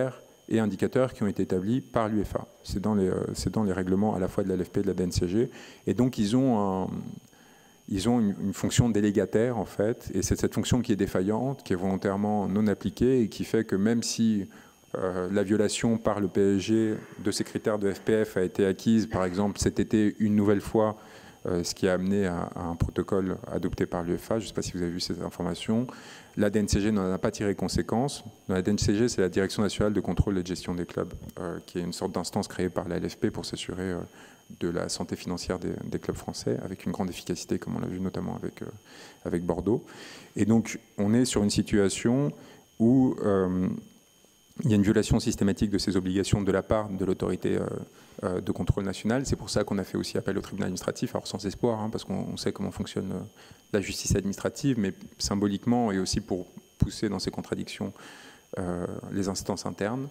et indicateurs qui ont été établis par l'UEFA. C'est dans, les, c'est dans les règlements à la fois de la L F P et de la D N C G. Et donc, ils ont, un, ils ont une, une fonction délégataire, en fait, et c'est cette fonction qui est défaillante, qui est volontairement non appliquée, et qui fait que même si euh, la violation par le P S G de ces critères de F P F a été acquise, par exemple, cet été, une nouvelle fois, euh, ce qui a amené à, à un protocole adopté par l'UEFA, je ne sais pas si vous avez vu ces informations, la D N C G n'en a pas tiré conséquence. La D N C G, c'est la Direction nationale de contrôle et de gestion des clubs, euh, qui est une sorte d'instance créée par la L F P pour s'assurer euh, de la santé financière des, des clubs français, avec une grande efficacité, comme on l'a vu notamment avec, euh, avec Bordeaux. Et donc, on est sur une situation où euh, il y a une violation systématique de ces obligations de la part de l'autorité euh, euh, de contrôle national. C'est pour ça qu'on a fait aussi appel au tribunal administratif, alors sans espoir, hein, parce qu'on sait comment fonctionne euh, la justice administrative, mais symboliquement et aussi pour pousser dans ces contradictions euh, les instances internes.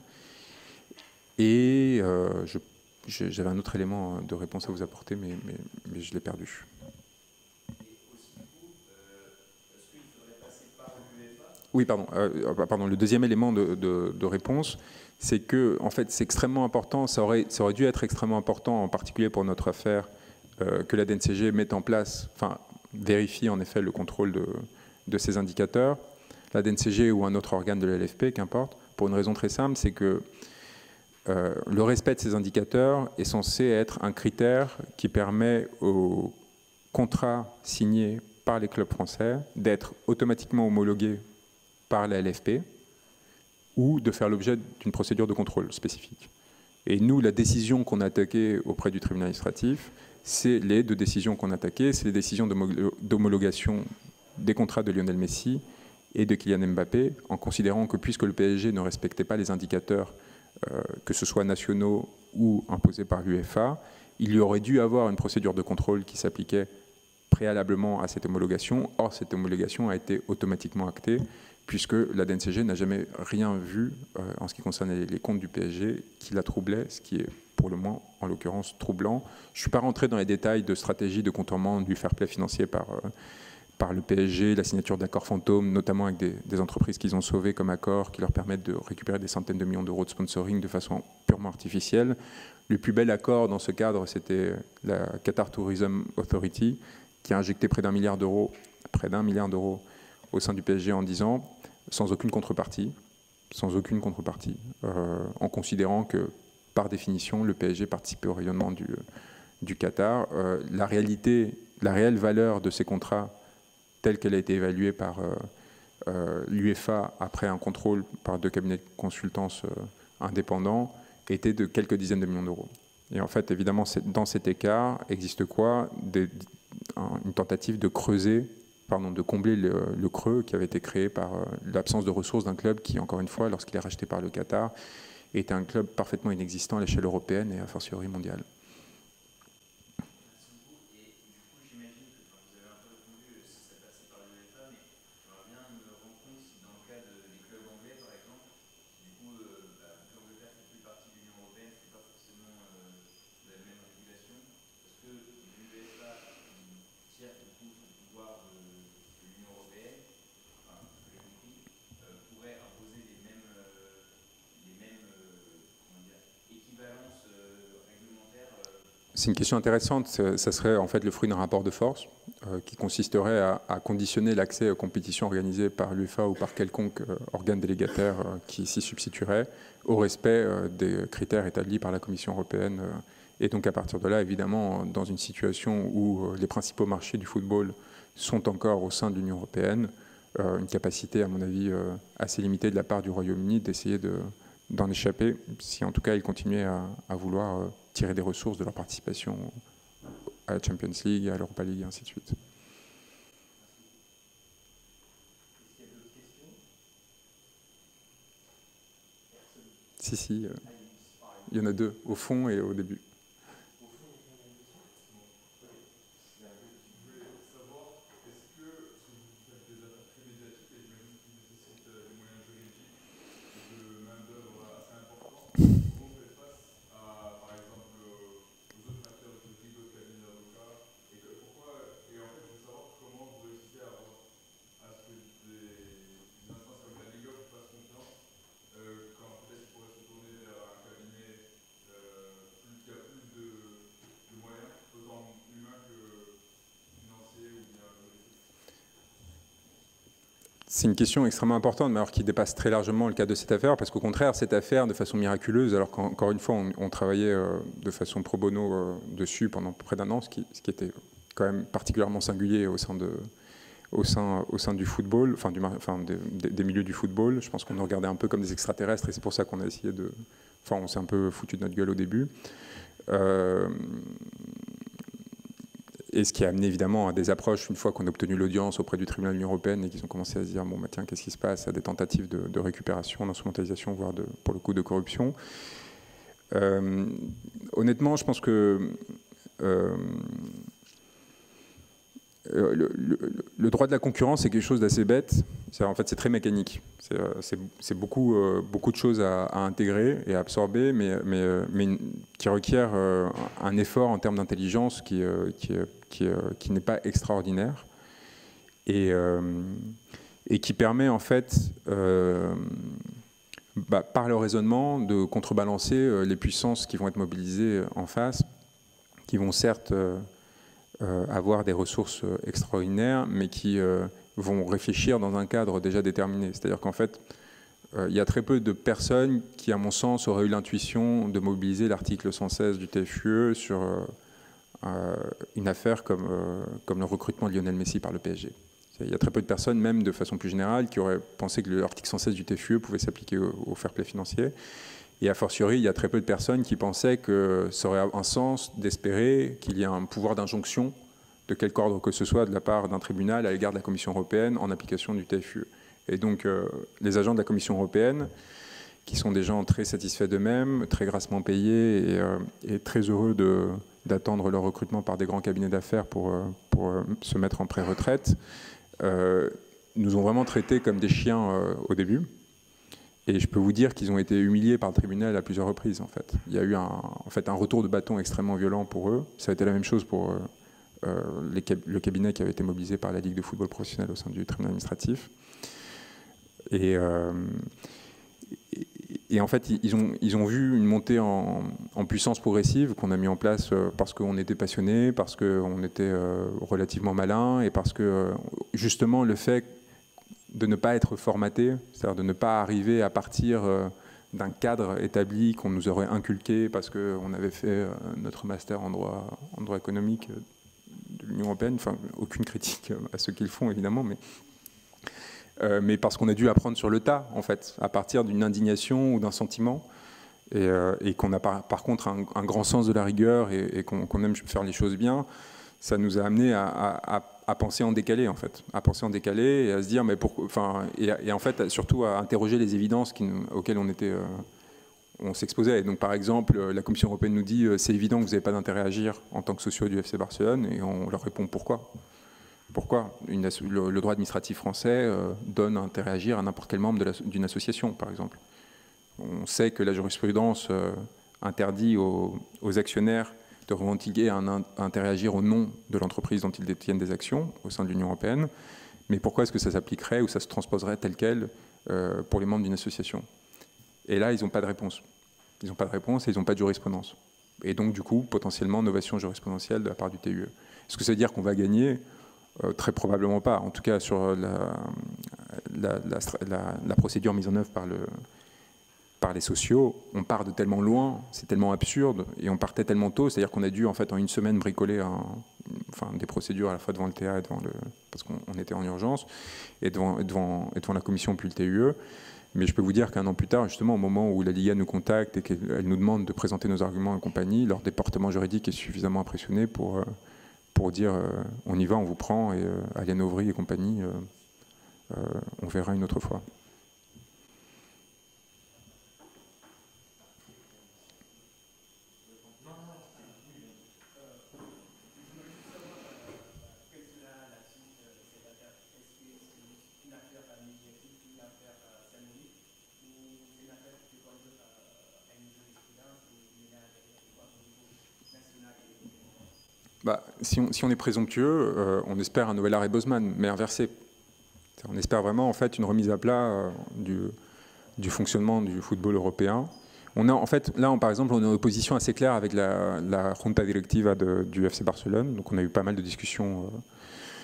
Et euh, j'avais un autre élément de réponse à vous apporter, mais, mais, mais je l'ai perdu. Oui, pardon. Euh, pardon. Le deuxième élément de, de, de réponse, c'est que, en fait, c'est extrêmement important. Ça aurait, ça aurait dû être extrêmement important, en particulier pour notre affaire, euh, que la D N C G mette en place, enfin, vérifie en effet le contrôle de, de ces indicateurs. La D N C G ou un autre organe de la L F P, qu'importe, pour une raison très simple, c'est que euh, le respect de ces indicateurs est censé être un critère qui permet aux contrats signés par les clubs français d'être automatiquement homologués par la L F P ou de faire l'objet d'une procédure de contrôle spécifique. Et nous, la décision qu'on a attaquée auprès du tribunal administratif, c'est les deux décisions qu'on a attaquées, c'est les décisions d'homologation des contrats de Lionel Messi et de Kylian Mbappé, en considérant que puisque le P S G ne respectait pas les indicateurs, euh, que ce soit nationaux ou imposés par l'UEFA, il y aurait dû avoir une procédure de contrôle qui s'appliquait préalablement à cette homologation. Or, cette homologation a été automatiquement actée, puisque la D N C G n'a jamais rien vu euh, en ce qui concerne les, les comptes du P S G qui la troublait, ce qui est pour le moins, en l'occurrence, troublant. Je ne suis pas rentré dans les détails de stratégie de contournement du fair play financier par, euh, par le P S G, la signature d'accords fantômes, notamment avec des, des entreprises qu'ils ont sauvées comme accords, qui leur permettent de récupérer des centaines de millions d'euros de sponsoring de façon purement artificielle. Le plus bel accord dans ce cadre, c'était la Qatar Tourism Authority, qui a injecté près d'un milliard d'euros, près d'un milliard d'euros au sein du P S G en dix ans, sans aucune contrepartie, sans aucune contrepartie, euh, en considérant que, par définition, le P S G participait au rayonnement du, du Qatar. Euh, la réalité, la réelle valeur de ces contrats, telle qu'elle a été évaluée par euh, euh, l'UEFA après un contrôle par deux cabinets de consultance euh, indépendants, était de quelques dizaines de millions d'euros. Et en fait, évidemment, dans cet écart, existe quoi? Des, une tentative de creuser, pardon, de combler le, le creux qui avait été créé par euh, l'absence de ressources d'un club qui, encore une fois, lorsqu'il est racheté par le Qatar, était un club parfaitement inexistant à l'échelle européenne et a fortiori mondiale. C'est une question intéressante. Ça serait en fait le fruit d'un rapport de force euh, qui consisterait à, à conditionner l'accès aux compétitions organisées par l'UEFA ou par quelconque euh, organe délégataire euh, qui s'y substituerait au respect euh, des critères établis par la Commission européenne. Euh, et donc à partir de là, évidemment, dans une situation où euh, les principaux marchés du football sont encore au sein de l'Union européenne, euh, une capacité, à mon avis, euh, assez limitée de la part du Royaume-Uni d'essayer de, d'en échapper, si en tout cas ils continuaient à, à vouloir... Euh, tirer des ressources de leur participation à la Champions League, à l'Europa League, et ainsi de suite. Si, si, euh, il y en a deux, au fond et au début. C'est une question extrêmement importante, mais alors qui dépasse très largement le cadre de cette affaire, parce qu'au contraire, cette affaire, de façon miraculeuse, alors qu'encore une fois, on, on travaillait euh, de façon pro bono euh, dessus pendant près d'un an, ce qui, ce qui était quand même particulièrement singulier au sein, de, au sein, au sein du football, enfin, du, enfin des, des, des milieux du football. Je pense qu'on nous regardait un peu comme des extraterrestres, et c'est pour ça qu'on a essayé de... Enfin, on s'est un peu foutu de notre gueule au début. Euh, Et ce qui a amené évidemment à des approches, une fois qu'on a obtenu l'audience auprès du tribunal de l'Union européenne et qu'ils ont commencé à se dire, bon, bah, tiens, qu'est-ce qui se passe, à des tentatives de, de récupération, d'instrumentalisation, voire de, pour le coup de corruption. Euh, honnêtement, je pense que euh, le, le, le droit de la concurrence, c'est quelque chose d'assez bête. En fait, c'est très mécanique. C'est beaucoup, euh, beaucoup de choses à, à intégrer et à absorber, mais, mais, mais qui requiert euh, un effort en termes d'intelligence qui, euh, qui, qui, euh, qui n'est pas extraordinaire et, euh, et qui permet en fait, euh, bah, par le raisonnement, de contrebalancer euh, les puissances qui vont être mobilisées en face, qui vont certes euh, euh, avoir des ressources extraordinaires, mais qui euh, vont réfléchir dans un cadre déjà déterminé. C'est-à-dire qu'en fait, euh, il y a très peu de personnes qui, à mon sens, auraient eu l'intuition de mobiliser l'article cent seize du T F U E sur euh, euh, une affaire comme, euh, comme le recrutement de Lionel Messi par le P S G. Il y a très peu de personnes, même de façon plus générale, qui auraient pensé que l'article cent seize du T F U E pouvait s'appliquer au, au fair play financier. Et a fortiori, il y a très peu de personnes qui pensaient que ça aurait un sens d'espérer qu'il y ait un pouvoir d'injonction de quelque ordre que ce soit de la part d'un tribunal à l'égard de la Commission européenne en application du T F U E. Et donc, euh, les agents de la Commission européenne, qui sont des gens très satisfaits d'eux-mêmes, très grassement payés et, euh, et très heureux d'attendre leur recrutement par des grands cabinets d'affaires pour, euh, pour euh, se mettre en pré-retraite, euh, nous ont vraiment traités comme des chiens euh, au début. Et je peux vous dire qu'ils ont été humiliés par le tribunal à plusieurs reprises, en fait. Il y a eu un, en fait, un retour de bâton extrêmement violent pour eux. Ça a été la même chose pour euh, euh, les, le cabinet qui avait été mobilisé par la Ligue de football professionnel au sein du tribunal administratif. Et, euh, et, et en fait, ils ont, ils ont vu une montée en, en puissance progressive qu'on a mis en place parce qu'on était passionnés, parce qu'on était euh, relativement malins et parce que, justement, le fait de ne pas être formaté, c'est-à-dire de ne pas arriver à partir euh, d'un cadre établi qu'on nous aurait inculqué parce qu'on avait fait euh, notre master en droit, en droit économique de l'Union européenne. Enfin, aucune critique à ceux qui le font, évidemment, mais, euh, mais parce qu'on a dû apprendre sur le tas, en fait, à partir d'une indignation ou d'un sentiment, et, euh, et qu'on a par, par contre un, un grand sens de la rigueur et, et qu'on qu'on aime faire les choses bien. Ça nous a amené à, à, à penser en décalé, en fait, à penser en décalé et à se dire, mais pourquoi, enfin, et, et en fait, surtout à interroger les évidences qui, auxquelles on était, euh, on s'exposait. Donc, par exemple, la Commission européenne nous dit, c'est évident que vous n'avez pas d'intérêt à agir en tant que sociaux du F C Barcelone, et on leur répond pourquoi. Pourquoi Une, le, le droit administratif français euh, donne intérêt à agir à n'importe quel membre d'une association, par exemple. On sait que la jurisprudence euh, interdit aux, aux actionnaires de revendiquer un intérêt à agir au nom de l'entreprise dont ils détiennent des actions au sein de l'Union européenne. Mais pourquoi est-ce que ça s'appliquerait ou ça se transposerait tel quel euh, pour les membres d'une association? Et là, ils n'ont pas de réponse. Ils n'ont pas de réponse et ils n'ont pas de jurisprudence. Et donc, du coup, potentiellement, novation jurisprudentielle de la part du T U E. Est-ce que ça veut dire qu'on va gagner? euh, Très probablement pas. En tout cas, sur la, la, la, la, la procédure mise en œuvre par le... par les sociaux, on part de tellement loin, c'est tellement absurde, et on partait tellement tôt, c'est-à-dire qu'on a dû en fait en une semaine bricoler un, enfin, des procédures à la fois devant le T A et devant le, parce qu'on était en urgence, et devant, et, devant, et devant la commission puis le T U E. Mais je peux vous dire qu'un an plus tard, justement, au moment où la Liga nous contacte et qu'elle nous demande de présenter nos arguments et compagnie, leur département juridique est suffisamment impressionné pour, pour dire euh, on y va, on vous prend, et euh, Aliane Auvry et compagnie, euh, euh, on verra une autre fois. Bah, si, on, si on est présomptueux, euh, on espère un nouvel arrêt Bosman, mais inversé. On espère vraiment en fait une remise à plat euh, du, du fonctionnement du football européen. On a en fait là, on, par exemple, on est en opposition assez claire avec la, la Junta Directiva de, du F C Barcelone. Donc on a eu pas mal de discussions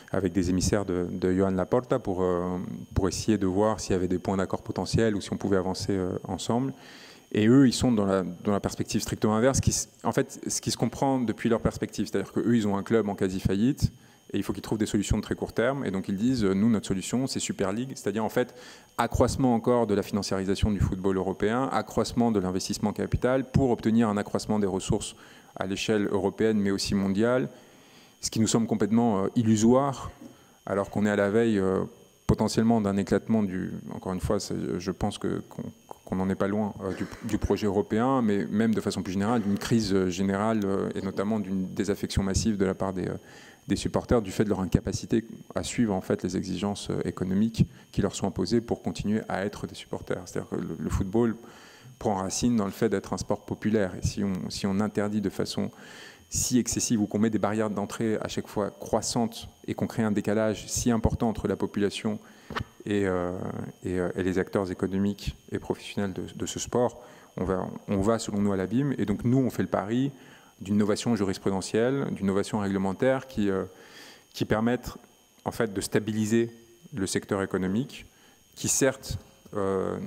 avec des émissaires de, de Joan Laporta pour, euh, pour essayer de voir s'il y avait des points d'accord potentiels ou si on pouvait avancer euh, ensemble. Et eux, ils sont dans la, dans la perspective strictement inverse. Qui, en fait, ce qui se comprend depuis leur perspective, c'est-à-dire qu'eux, ils ont un club en quasi-faillite et il faut qu'ils trouvent des solutions de très court terme. Et donc, ils disent, nous, notre solution, c'est Super League, c'est-à-dire, en fait, accroissement encore de la financiarisation du football européen, accroissement de l'investissement capital pour obtenir un accroissement des ressources à l'échelle européenne, mais aussi mondiale, ce qui nous semble complètement euh, illusoire, alors qu'on est à la veille euh, potentiellement d'un éclatement du... Encore une fois, je pense que, qu'on qu'on n'en est pas loin euh, du, du projet européen, mais même de façon plus générale, d'une crise générale euh, et notamment d'une désaffection massive de la part des, euh, des supporters du fait de leur incapacité à suivre en fait les exigences euh, économiques qui leur sont imposées pour continuer à être des supporters. C'est-à-dire que le, le football prend racine dans le fait d'être un sport populaire. Et si on, si on interdit de façon si excessive ou qu'on met des barrières d'entrée à chaque fois croissantes et qu'on crée un décalage si important entre la population et, euh, et, euh, et les acteurs économiques et professionnels de, de ce sport, on va, on va selon nous à l'abîme. Et donc nous, on fait le pari d'une innovation jurisprudentielle, d'une innovation réglementaire qui, euh, qui permettent en fait de stabiliser le secteur économique, qui certes euh,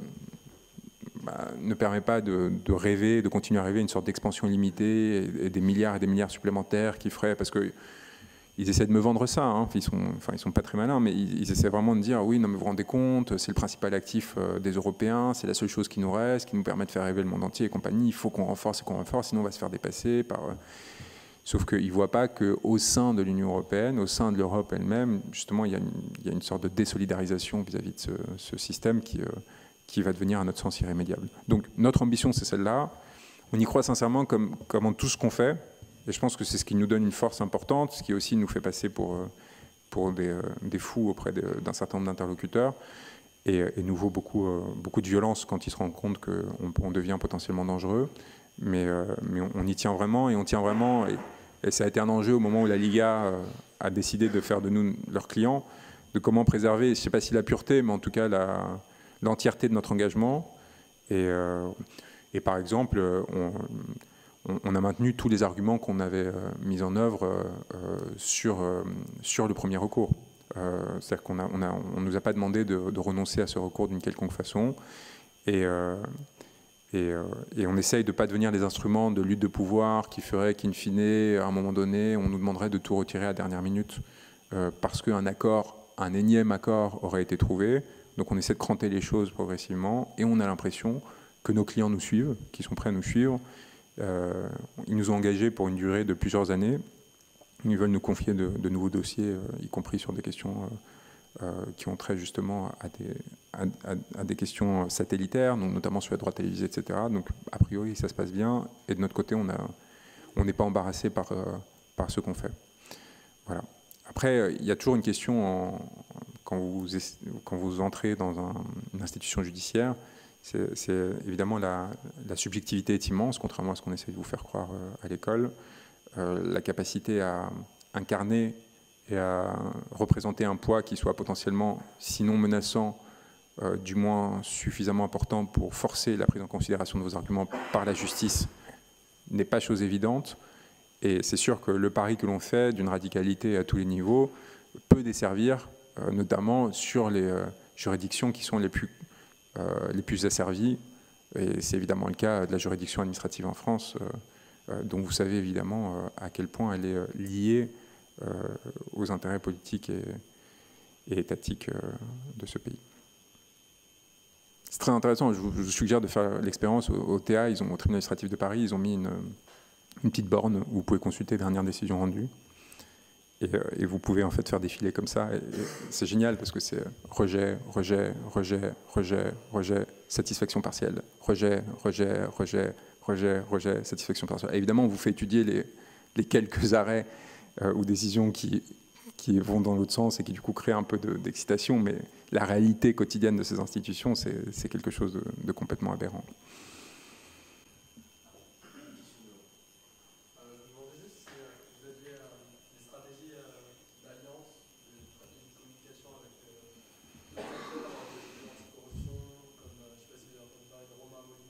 bah, ne permet pas de, de rêver, de continuer à rêver une sorte d'expansion illimitée et, et des milliards et des milliards supplémentaires qui feraient, parce que ils essaient de me vendre ça, hein. Ils sont, enfin, ils sont pas très malins, mais ils, ils essaient vraiment de dire oui, non, mais vous vous rendez compte, c'est le principal actif euh, des Européens, c'est la seule chose qui nous reste, qui nous permet de faire rêver le monde entier et compagnie. Il faut qu'on renforce et qu'on renforce, sinon on va se faire dépasser par. Euh... Sauf qu'ils ne voient pas qu'au sein de l'Union européenne, au sein de l'Europe elle-même, justement, il y, a une, il y a une sorte de désolidarisation vis-à-vis de ce, ce système qui, euh, qui va devenir, à notre sens, irrémédiable. Donc notre ambition, c'est celle-là. On y croit sincèrement comme, comme en tout ce qu'on fait. Et je pense que c'est ce qui nous donne une force importante, ce qui aussi nous fait passer pour, pour des, des fous auprès d'un certain nombre d'interlocuteurs, et, et nous vaut beaucoup, beaucoup de violence quand ils se rendent compte qu'on on devient potentiellement dangereux. Mais, mais on, on y tient vraiment, et on tient vraiment, et, et ça a été un enjeu au moment où la Liga a décidé de faire de nous leurs clients, de comment préserver, je ne sais pas si la pureté, mais en tout cas l'entièreté de notre engagement. Et, et par exemple, on... on a maintenu tous les arguments qu'on avait euh, mis en œuvre euh, sur, euh, sur le premier recours. Euh, C'est-à-dire qu'on a, on a, on nous a pas demandé de, de renoncer à ce recours d'une quelconque façon. Et, euh, et, euh, et on essaye de ne pas devenir des instruments de lutte de pouvoir qui feraient qu'in fine, à un moment donné, on nous demanderait de tout retirer à la dernière minute euh, parce qu'un accord, un énième accord aurait été trouvé. Donc on essaie de cranter les choses progressivement et on a l'impression que nos clients nous suivent, qu'ils sont prêts à nous suivre. Euh, ils nous ont engagés pour une durée de plusieurs années. Ils veulent nous confier de, de nouveaux dossiers, euh, y compris sur des questions euh, euh, qui ont trait justement à des, à, à, à des questions satellitaires, donc notamment sur les droits télévisés, et cetera. Donc, a priori, ça se passe bien. Et de notre côté, on a, on n'est pas embarrassé par, euh, par ce qu'on fait. Voilà. Après, il y a toujours une question en, quand, vous, quand vous entrez dans un, une institution judiciaire. C'est évidemment la, la subjectivité est immense, contrairement à ce qu'on essaie de vous faire croire euh, à l'école. Euh, la capacité à incarner et à représenter un poids qui soit potentiellement, sinon menaçant, euh, du moins suffisamment important pour forcer la prise en considération de vos arguments par la justice, n'est pas chose évidente. Et c'est sûr que le pari que l'on fait d'une radicalité à tous les niveaux peut desservir, euh, notamment sur les euh, juridictions qui sont les plus Euh, les plus asservis, et c'est évidemment le cas de la juridiction administrative en France, euh, euh, dont vous savez évidemment euh, à quel point elle est euh, liée euh, aux intérêts politiques et, et étatiques euh, de ce pays. C'est très intéressant, je vous, je vous suggère de faire l'expérience au, au T A, ils ont, au tribunal administratif de Paris, ils ont mis une, une petite borne où vous pouvez consulter les dernières décisions rendues. Et, et vous pouvez en fait faire défiler comme ça. C'est génial parce que c'est rejet, rejet, rejet, rejet, rejet, satisfaction partielle, rejet, rejet, rejet, rejet, rejet, satisfaction partielle. Et évidemment, on vous fait étudier les, les quelques arrêts euh, ou décisions qui, qui vont dans l'autre sens et qui du coup créent un peu d'excitation, mais la réalité quotidienne de ces institutions, c'est quelque chose de, de complètement aberrant.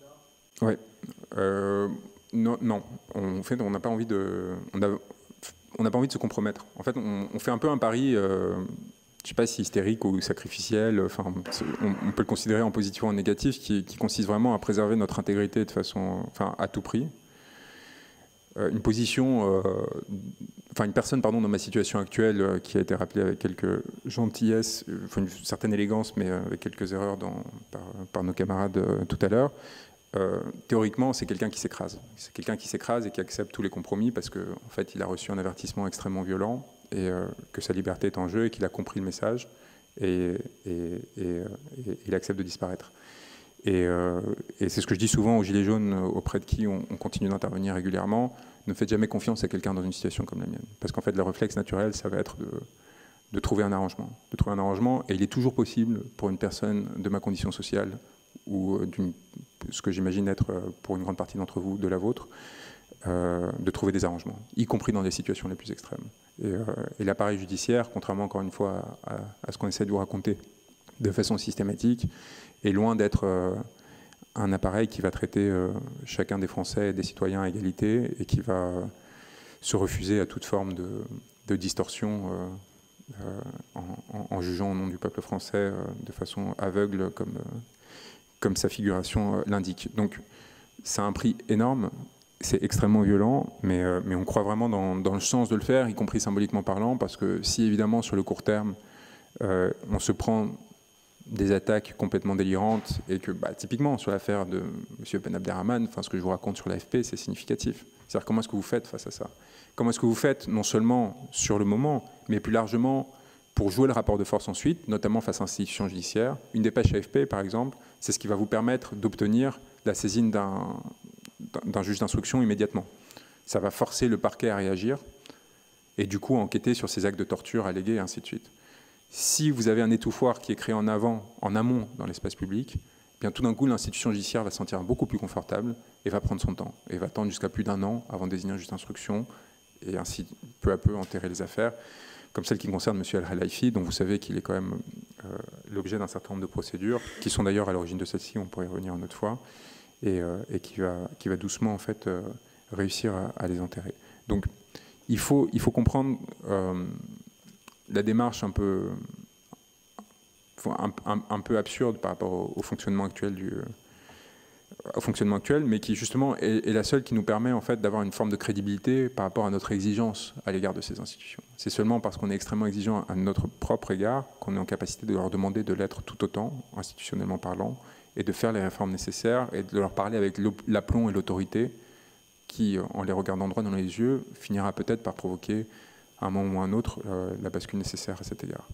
Ouais. Euh, non, non. En fait, on n'a pas envie de. On a, on n'a pas envie de se compromettre. En fait, on, on fait un peu un pari, euh, je ne sais pas si hystérique ou sacrificiel, enfin, on, on peut le considérer en positif ou en négatif, qui, qui consiste vraiment à préserver notre intégrité de façon, enfin, à tout prix. Euh, une position, euh, enfin une personne, pardon, dans ma situation actuelle, euh, qui a été rappelée avec quelques gentillesses, euh, enfin, une certaine élégance, mais euh, avec quelques erreurs dans, par, par nos camarades euh, tout à l'heure. Euh, théoriquement, c'est quelqu'un qui s'écrase. C'est quelqu'un qui s'écrase et qui accepte tous les compromis parce qu'en en fait, il a reçu un avertissement extrêmement violent et euh, que sa liberté est en jeu et qu'il a compris le message et, et, et, et, et il accepte de disparaître. Et, euh, et c'est ce que je dis souvent aux Gilets jaunes auprès de qui on, on continue d'intervenir régulièrement. Ne faites jamais confiance à quelqu'un dans une situation comme la mienne. Parce qu'en fait, le réflexe naturel, ça va être de, de trouver un arrangement. De trouver un arrangement, et il est toujours possible pour une personne de ma condition sociale ou d'une, ce que j'imagine être pour une grande partie d'entre vous, de la vôtre, euh, de trouver des arrangements, y compris dans des situations les plus extrêmes. Et, euh, et l'appareil judiciaire, contrairement encore une fois à, à ce qu'on essaie de vous raconter de façon systématique, est loin d'être euh, un appareil qui va traiter euh, chacun des Français et des citoyens à égalité et qui va euh, se refuser à toute forme de, de distorsion euh, euh, en, en, en jugeant au nom du peuple français euh, de façon aveugle comme... Euh, comme sa figuration l'indique. Donc, c'est un prix énorme, c'est extrêmement violent, mais, euh, mais on croit vraiment dans, dans le sens de le faire, y compris symboliquement parlant, parce que si, évidemment, sur le court terme, euh, on se prend des attaques complètement délirantes, et que, bah, typiquement, sur l'affaire de M. Ben Abderrahmane, enfin, ce que je vous raconte sur l'A F P, c'est significatif. C'est-à-dire, comment est-ce que vous faites face à ça? Comment est-ce que vous faites, non seulement sur le moment, mais plus largement pour jouer le rapport de force ensuite, notamment face à l'institution judiciaire. Une dépêche A F P, par exemple, c'est ce qui va vous permettre d'obtenir la saisine d'un d'un juge d'instruction immédiatement. Ça va forcer le parquet à réagir et du coup enquêter sur ces actes de torture allégués et ainsi de suite. Si vous avez un étouffoir qui est créé en avant, en amont dans l'espace public, eh bien tout d'un coup l'institution judiciaire va se sentir beaucoup plus confortable et va prendre son temps et va attendre jusqu'à plus d'un an avant de désigner un juge d'instruction et ainsi peu à peu enterrer les affaires, comme celle qui concerne M. Al-Khelaifi, dont vous savez qu'il est quand même euh, l'objet d'un certain nombre de procédures, qui sont d'ailleurs à l'origine de celle-ci, on pourrait y revenir une autre fois, et, euh, et qui, va, qui va doucement en fait, euh, réussir à, à les enterrer. Donc il faut, il faut comprendre euh, la démarche un peu, un, un, un peu absurde par rapport au, au fonctionnement actuel du... au fonctionnement actuel, mais qui justement est, est la seule qui nous permet en fait d'avoir une forme de crédibilité par rapport à notre exigence à l'égard de ces institutions. C'est seulement parce qu'on est extrêmement exigeant à notre propre égard qu'on est en capacité de leur demander de l'être tout autant, institutionnellement parlant, et de faire les réformes nécessaires et de leur parler avec l'aplomb et l'autorité qui, en les regardant droit dans les yeux, finira peut-être par provoquer à un moment ou à un autre euh, la bascule nécessaire à cet égard.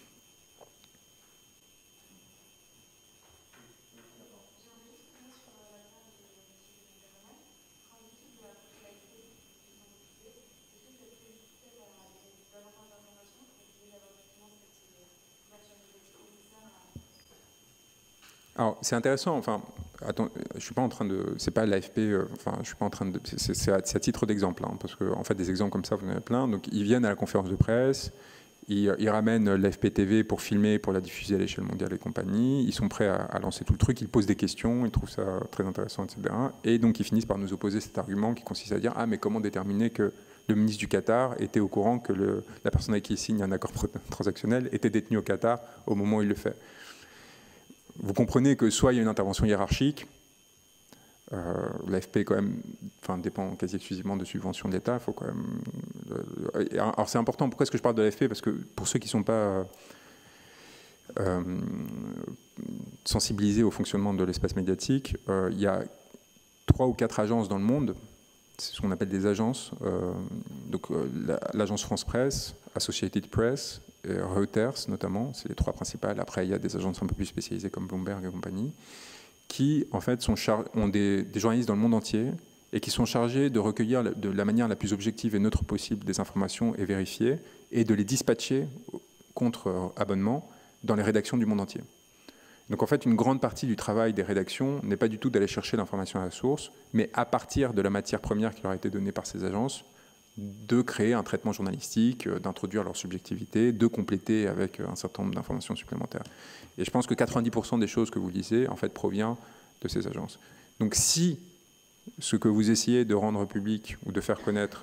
Alors, c'est intéressant, enfin, attends, je suis pas en train de, c'est pas l'A F P, euh, enfin, je suis pas en train de, c'est à, à titre d'exemple, hein, parce que, en fait, des exemples comme ça, vous en avez plein. Donc, ils viennent à la conférence de presse, ils, ils ramènent l'A F P T V pour filmer, pour la diffuser à l'échelle mondiale et compagnie, ils sont prêts à, à lancer tout le truc, ils posent des questions, ils trouvent ça très intéressant, et cetera. Et donc, ils finissent par nous opposer cet argument qui consiste à dire, ah, mais comment déterminer que le ministre du Qatar était au courant que le, la personne avec qui il signe un accord transactionnel était détenue au Qatar au moment où il le fait. Vous comprenez que soit il y a une intervention hiérarchique, euh, l'A F P quand même, enfin, dépend quasi exclusivement de subventions de l'État. Faut quand même. Euh, alors c'est important. Pourquoi est-ce que je parle de l'A F P? Parce que pour ceux qui ne sont pas euh, sensibilisés au fonctionnement de l'espace médiatique, euh, il y a trois ou quatre agences dans le monde. C'est ce qu'on appelle des agences. Euh, donc euh, l'agence France Presse, Associated Press, et Reuters notamment, c'est les trois principales. Après, il y a des agences un peu plus spécialisées comme Bloomberg et compagnie, qui en fait sont ont des, des journalistes dans le monde entier et qui sont chargés de recueillir de la manière la plus objective et neutre possible des informations et vérifier et de les dispatcher contre abonnement dans les rédactions du monde entier. Donc en fait, une grande partie du travail des rédactions n'est pas du tout d'aller chercher l'information à la source, mais à partir de la matière première qui leur a été donnée par ces agences, de créer un traitement journalistique, d'introduire leur subjectivité, de compléter avec un certain nombre d'informations supplémentaires. Et je pense que quatre-vingt-dix pour cent des choses que vous lisez, en fait, provient de ces agences. Donc si ce que vous essayez de rendre public ou de faire connaître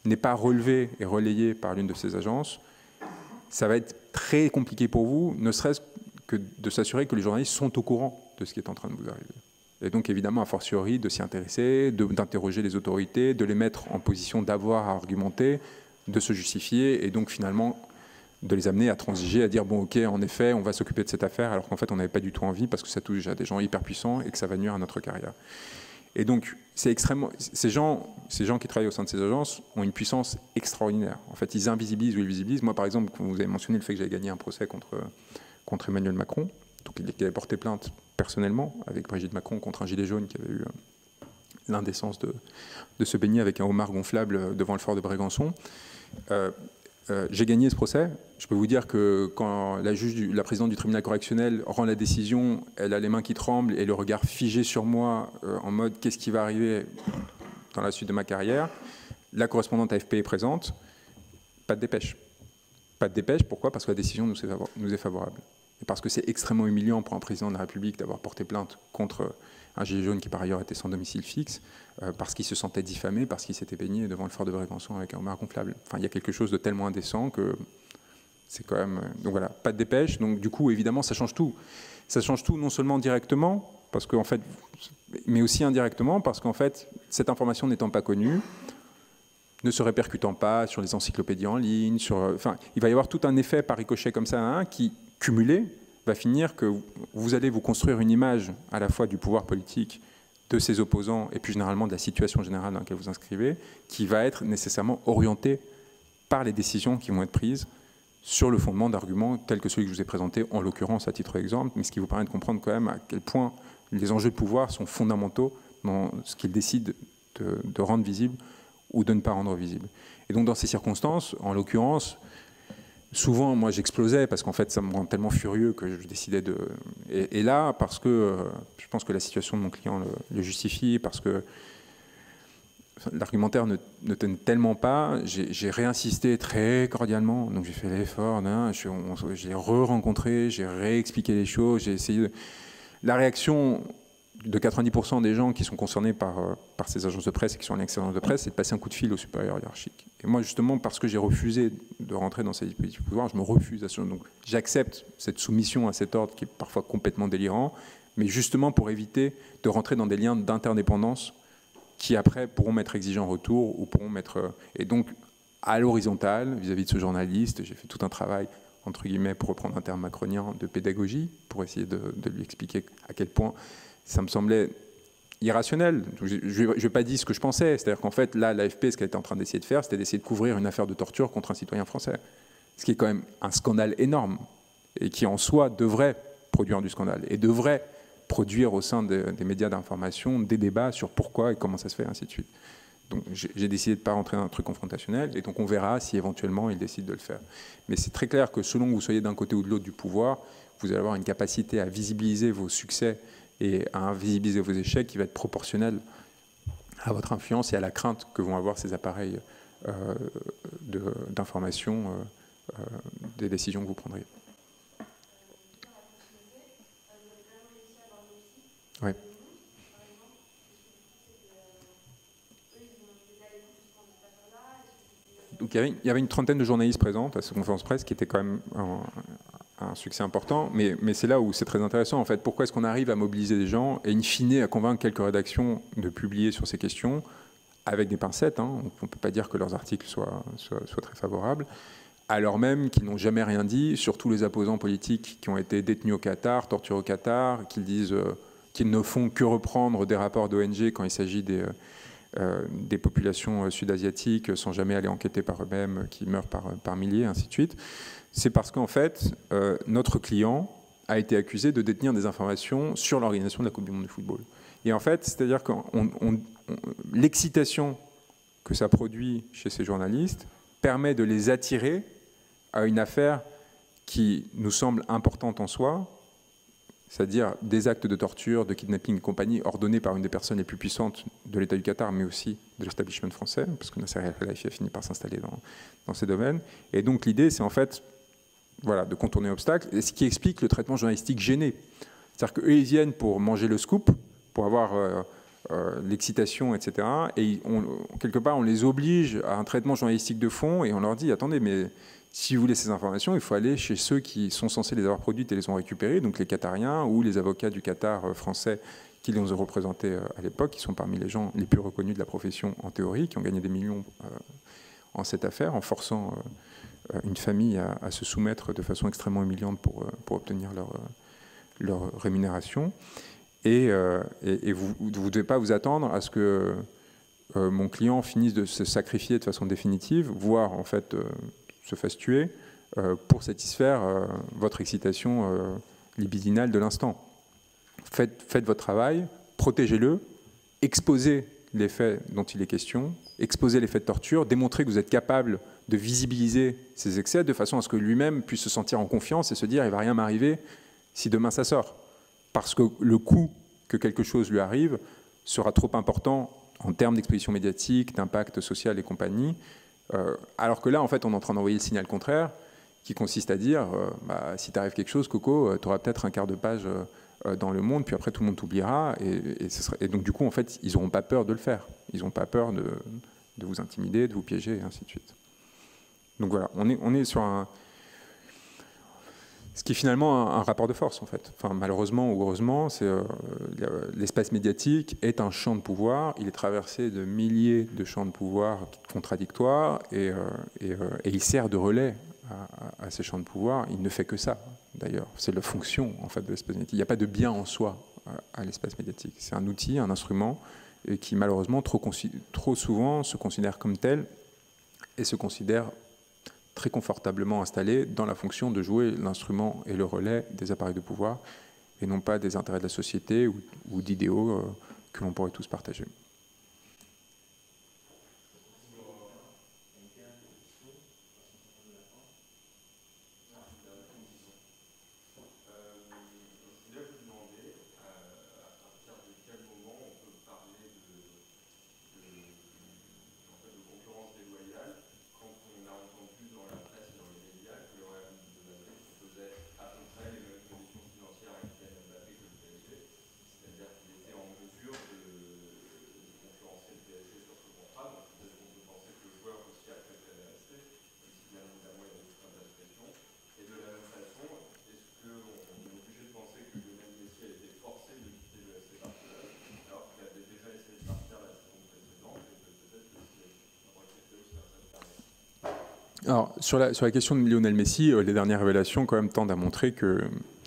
n'est pas relevé et relayé par l'une de ces agences, ça va être très compliqué pour vous, ne serait-ce que de s'assurer que les journalistes sont au courant de ce qui est en train de vous arriver. Et donc évidemment, a fortiori, de s'y intéresser, d'interroger les autorités, de les mettre en position d'avoir à argumenter, de se justifier, et donc finalement de les amener à transiger, à dire bon ok, en effet, on va s'occuper de cette affaire, alors qu'en fait on n'avait pas du tout envie parce que ça touche à des gens hyper puissants et que ça va nuire à notre carrière. Et donc c'est extrêmement, ces gens, ces gens qui travaillent au sein de ces agences ont une puissance extraordinaire. En fait, ils invisibilisent ou ils visibilisent. Moi, par exemple, vous avez mentionné le fait que j'avais gagné un procès contre contre Emmanuel Macron, donc il avait porté plainte personnellement avec Brigitte Macron contre un gilet jaune qui avait eu l'indécence de, de se baigner avec un homard gonflable devant le fort de Brégançon. Euh, euh, j'ai gagné ce procès. Je peux vous dire que quand la, juge du, la présidente du tribunal correctionnel rend la décision, elle a les mains qui tremblent et le regard figé sur moi euh, en mode qu'est-ce qui va arriver dans la suite de ma carrière. La correspondante A F P est présente. Pas de dépêche. Pas de dépêche, pourquoi? Parce que la décision nous est, nous est favorable. Et parce que c'est extrêmement humiliant pour un président de la République d'avoir porté plainte contre un gilet jaune qui par ailleurs était sans domicile fixe, euh, parce qu'il se sentait diffamé, parce qu'il s'était baigné devant le fort de Brégançon avec un homard gonflable. Enfin, il y a quelque chose de tellement indécent que c'est quand même... Donc voilà, pas de dépêche. Donc du coup, évidemment, ça change tout. Ça change tout non seulement directement, parce qu'en fait, mais aussi indirectement, parce qu'en fait, cette information n'étant pas connue, ne se répercutant pas sur les encyclopédies en ligne, sur, enfin, il va y avoir tout un effet par ricochet comme ça, hein, qui, cumulé, va finir que vous allez vous construire une image à la fois du pouvoir politique, de ses opposants, et puis généralement de la situation générale dans laquelle vous inscrivez, qui va être nécessairement orientée par les décisions qui vont être prises sur le fondement d'arguments tels que celui que je vous ai présenté, en l'occurrence à titre d'exemple, mais ce qui vous permet de comprendre quand même à quel point les enjeux de pouvoir sont fondamentaux dans ce qu'ils décident de, de rendre visible ou de ne pas rendre visible. Et donc dans ces circonstances, en l'occurrence, souvent moi j'explosais parce qu'en fait ça me rend tellement furieux que je décidais de... Et, et là, parce que euh, je pense que la situation de mon client le, le justifie, parce que l'argumentaire ne, ne tenait tellement pas, j'ai réinsisté très cordialement, donc j'ai fait l'effort, j'ai re-rencontré, j'ai réexpliqué les choses, j'ai essayé de... La réaction de quatre-vingt-dix pour cent des gens qui sont concernés par, par ces agences de presse et qui sont en excellence de presse, c'est de passer un coup de fil au supérieur hiérarchique. Et moi, justement, parce que j'ai refusé de rentrer dans ces dispositifs de pouvoir, je me refuse à ce... Donc, j'accepte cette soumission à cet ordre qui est parfois complètement délirant, mais justement pour éviter de rentrer dans des liens d'interdépendance qui, après, pourront m'être exigeants en retour ou pourront m'être... Et donc, à l'horizontale, vis-à-vis de ce journaliste, j'ai fait tout un travail, entre guillemets, pour reprendre un terme macronien, de pédagogie, pour essayer de, de lui expliquer à quel point ça me semblait irrationnel. Je ne vais pas dire ce que je pensais. C'est-à-dire qu'en fait, là, l'A F P, ce qu'elle était en train d'essayer de faire, c'était d'essayer de couvrir une affaire de torture contre un citoyen français. Ce qui est quand même un scandale énorme et qui, en soi, devrait produire du scandale et devrait produire au sein de, des médias d'information des débats sur pourquoi et comment ça se fait, et ainsi de suite. Donc j'ai décidé de ne pas rentrer dans un truc confrontationnel et donc on verra si éventuellement il décide de le faire. Mais c'est très clair que selon que vous soyez d'un côté ou de l'autre du pouvoir, vous allez avoir une capacité à visibiliser vos succès et à invisibiliser vos échecs qui va être proportionnel à votre influence et à la crainte que vont avoir ces appareils euh, d'information euh, euh, des décisions que vous prendriez. Oui. Donc il y, avait, il y avait une trentaine de journalistes présents à cette conférence presse qui était quand même un, un succès important, mais, mais c'est là où c'est très intéressant en fait. Pourquoi est-ce qu'on arrive à mobiliser des gens et in fine à convaincre quelques rédactions de publier sur ces questions avec des pincettes, hein, on ne peut pas dire que leurs articles soient, soient, soient très favorables, alors même qu'ils n'ont jamais rien dit sur tous les opposants politiques qui ont été détenus au Qatar, torturés au Qatar, qu'ils disent euh, qu'ils ne font que reprendre des rapports d'O N G quand il s'agit des... Euh, Euh, des populations sud-asiatiques sans jamais aller enquêter par eux-mêmes, qui meurent par, par milliers, ainsi de suite. C'est parce qu'en fait, euh, notre client a été accusé de détenir des informations sur l'organisation de la Coupe du monde de football. Et en fait, c'est-à-dire que l'excitation que ça produit chez ces journalistes permet de les attirer à une affaire qui nous semble importante en soi, c'est-à-dire des actes de torture, de kidnapping et compagnie ordonnés par une des personnes les plus puissantes de l'État du Qatar, mais aussi de l'establishment français, parce que Nasser El-Khelaifi a fini par s'installer dans, dans ces domaines. Et donc l'idée, c'est en fait voilà, de contourner l'obstacle, et ce qui explique le traitement journalistique gêné. C'est-à-dire qu'eux, ils viennent pour manger le scoop, pour avoir euh, euh, l'excitation, et cetera. Et on, quelque part, on les oblige à un traitement journalistique de fond et on leur dit, attendez, mais si vous voulez ces informations, il faut aller chez ceux qui sont censés les avoir produites et les ont récupérées, donc les Qatariens ou les avocats du Qatar français qui les ont représentés à l'époque, qui sont parmi les gens les plus reconnus de la profession en théorie, qui ont gagné des millions euh, en cette affaire, en forçant euh, une famille à, à se soumettre de façon extrêmement humiliante pour, pour obtenir leur, leur rémunération. Et, euh, et, et vous ne devez pas vous attendre à ce que euh, mon client finisse de se sacrifier de façon définitive, voire en fait euh, se fasse tuer euh, pour satisfaire euh, votre excitation euh, libidinale de l'instant. Faites, faites votre travail, protégez-le, exposez les faits dont il est question, exposez les faits de torture, démontrez que vous êtes capable de visibiliser ces excès de façon à ce que lui-même puisse se sentir en confiance et se dire « il ne va rien m'arriver si demain ça sort ». Parce que le coût que quelque chose lui arrive sera trop important en termes d'exposition médiatique, d'impact social et compagnie. Euh, alors que là, en fait, on est en train d'envoyer le signal contraire, qui consiste à dire euh, bah, si t'arrive quelque chose, Coco, euh, tu auras peut-être un quart de page euh, dans Le Monde, puis après tout le monde t'oubliera. Et, et, ce serait... et donc, du coup, en fait, ils n'auront pas peur de le faire. Ils n'ont pas peur de, de vous intimider, de vous piéger, et ainsi de suite. Donc voilà, on est, on est sur un... Ce qui est finalement un, un rapport de force, en fait. Enfin, malheureusement ou heureusement, c'est, euh, l'espace médiatique est un champ de pouvoir. Il est traversé de milliers de champs de pouvoir contradictoires et, euh, et, euh, et il sert de relais à, à, à ces champs de pouvoir. Il ne fait que ça, d'ailleurs. C'est la fonction, en fait, de l'espace médiatique. Il n'y a pas de bien en soi à, à l'espace médiatique. C'est un outil, un instrument et qui, malheureusement, trop, trop souvent se considère comme tel et se considère très confortablement installé dans la fonction de jouer l'instrument et le relais des appareils de pouvoir et non pas des intérêts de la société ou, ou d'idéaux euh, que l'on pourrait tous partager. Alors, sur la, sur la question de Lionel Messi, euh, les dernières révélations quand même tendent à montrer que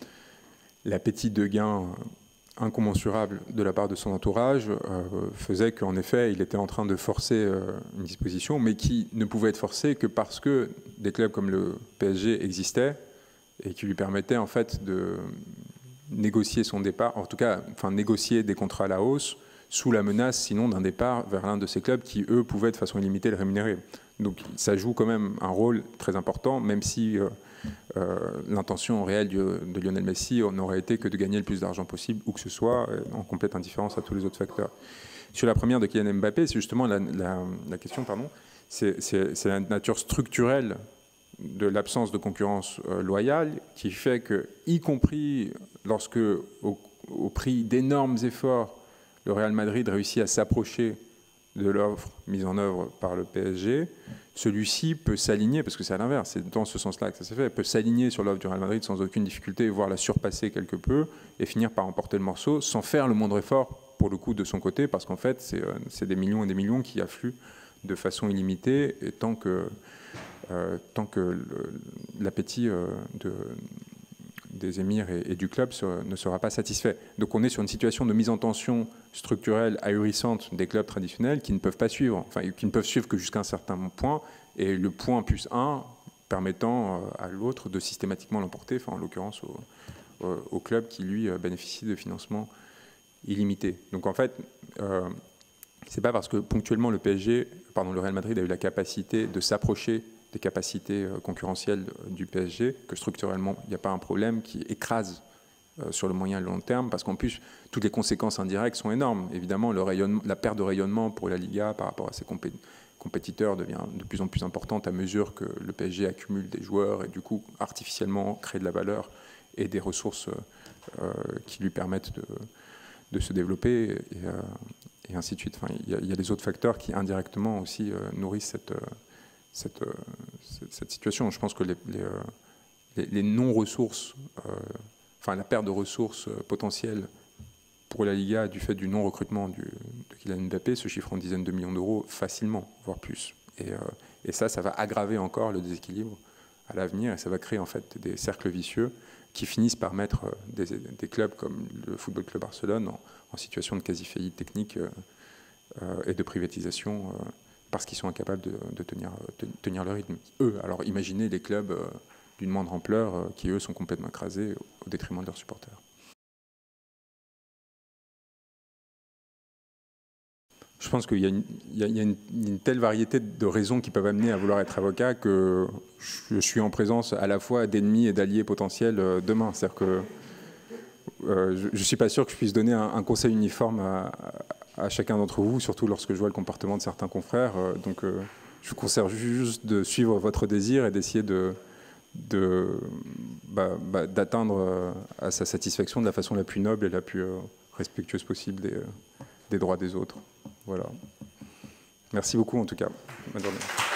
l'appétit de gain incommensurable de la part de son entourage euh, faisait qu'en effet, il était en train de forcer euh, une disposition, mais qui ne pouvait être forcée que parce que des clubs comme le P S G existaient et qui lui permettaient en fait de négocier son départ, en tout cas, enfin, négocier des contrats à la hausse sous la menace, sinon, d'un départ vers l'un de ces clubs qui, eux, pouvaient de façon illimitée le rémunérer. Donc ça joue quand même un rôle très important, même si euh, euh, l'intention réelle de, de Lionel Messi n'aurait été que de gagner le plus d'argent possible, où que ce soit, en complète indifférence à tous les autres facteurs. Sur la première de Kylian Mbappé, c'est justement la, la, la question, pardon, c'est la nature structurelle de l'absence de concurrence euh, loyale qui fait que, y compris lorsque, au, au prix d'énormes efforts, le Real Madrid réussit à s'approcher de l'offre mise en œuvre par le P S G, celui-ci peut s'aligner, parce que c'est à l'inverse, c'est dans ce sens-là que ça s'est fait, peut s'aligner sur l'offre du Real Madrid sans aucune difficulté, voire la surpasser quelque peu, et finir par emporter le morceau, sans faire le moindre effort, pour le coup, de son côté, parce qu'en fait, c'est euh, des millions et des millions qui affluent de façon illimitée, et tant que, euh, tant que l'appétit euh, de... des émirs et, et du club se, ne sera pas satisfait. Donc on est sur une situation de mise en tension structurelle ahurissante des clubs traditionnels qui ne peuvent pas suivre, enfin qui ne peuvent suivre que jusqu'à un certain point, et le point plus un permettant à l'autre de systématiquement l'emporter, enfin en l'occurrence au, au, au club qui lui bénéficie de financement illimité. Donc en fait, euh, c'est pas parce que ponctuellement le P S G, pardon, le Real Madrid a eu la capacité de s'approcher des capacités concurrentielles du P S G, que structurellement, il n'y a pas un problème qui écrase euh, sur le moyen et le long terme, parce qu'en plus, toutes les conséquences indirectes sont énormes. Évidemment, le rayonnement, la perte de rayonnement pour la Liga par rapport à ses compé compétiteurs devient de plus en plus importante à mesure que le P S G accumule des joueurs et du coup, artificiellement, crée de la valeur et des ressources euh, qui lui permettent de, de se développer. Et, euh, et ainsi de suite. Enfin, il, y a, il y a les autres facteurs qui indirectement aussi euh, nourrissent cette, cette, euh, cette, cette situation. Je pense que les, les, euh, les, les non-ressources, euh, enfin la perte de ressources euh, potentielles pour la Liga du fait du non-recrutement de Kylian Mbappé se chiffre en dizaines de millions d'euros facilement, voire plus. Et, euh, et ça, ça va aggraver encore le déséquilibre à l'avenir et ça va créer en fait des cercles vicieux qui finissent par mettre des, des clubs comme le Football Club Barcelone en, en situation de quasi-faillite technique euh, euh, et de privatisation euh, parce qu'ils sont incapables de, de tenir, de tenir le rythme. Eux, alors imaginez les clubs euh, d'une moindre ampleur euh, qui, eux, sont complètement écrasés au détriment de leurs supporters. Je pense qu'il y a, une, il y a, il y a une, une telle variété de raisons qui peuvent amener à vouloir être avocat que je suis en présence à la fois d'ennemis et d'alliés potentiels demain. C'est-à-dire que euh, je ne suis pas sûr que je puisse donner un, un conseil uniforme à, à chacun d'entre vous, surtout lorsque je vois le comportement de certains confrères. Donc euh, je vous conseille juste de suivre votre désir et d'essayer de, de, bah, bah, d'atteindre à sa satisfaction de la façon la plus noble et la plus euh, respectueuse possible des, des droits des autres. Voilà. Merci beaucoup en tout cas. Bonne journée.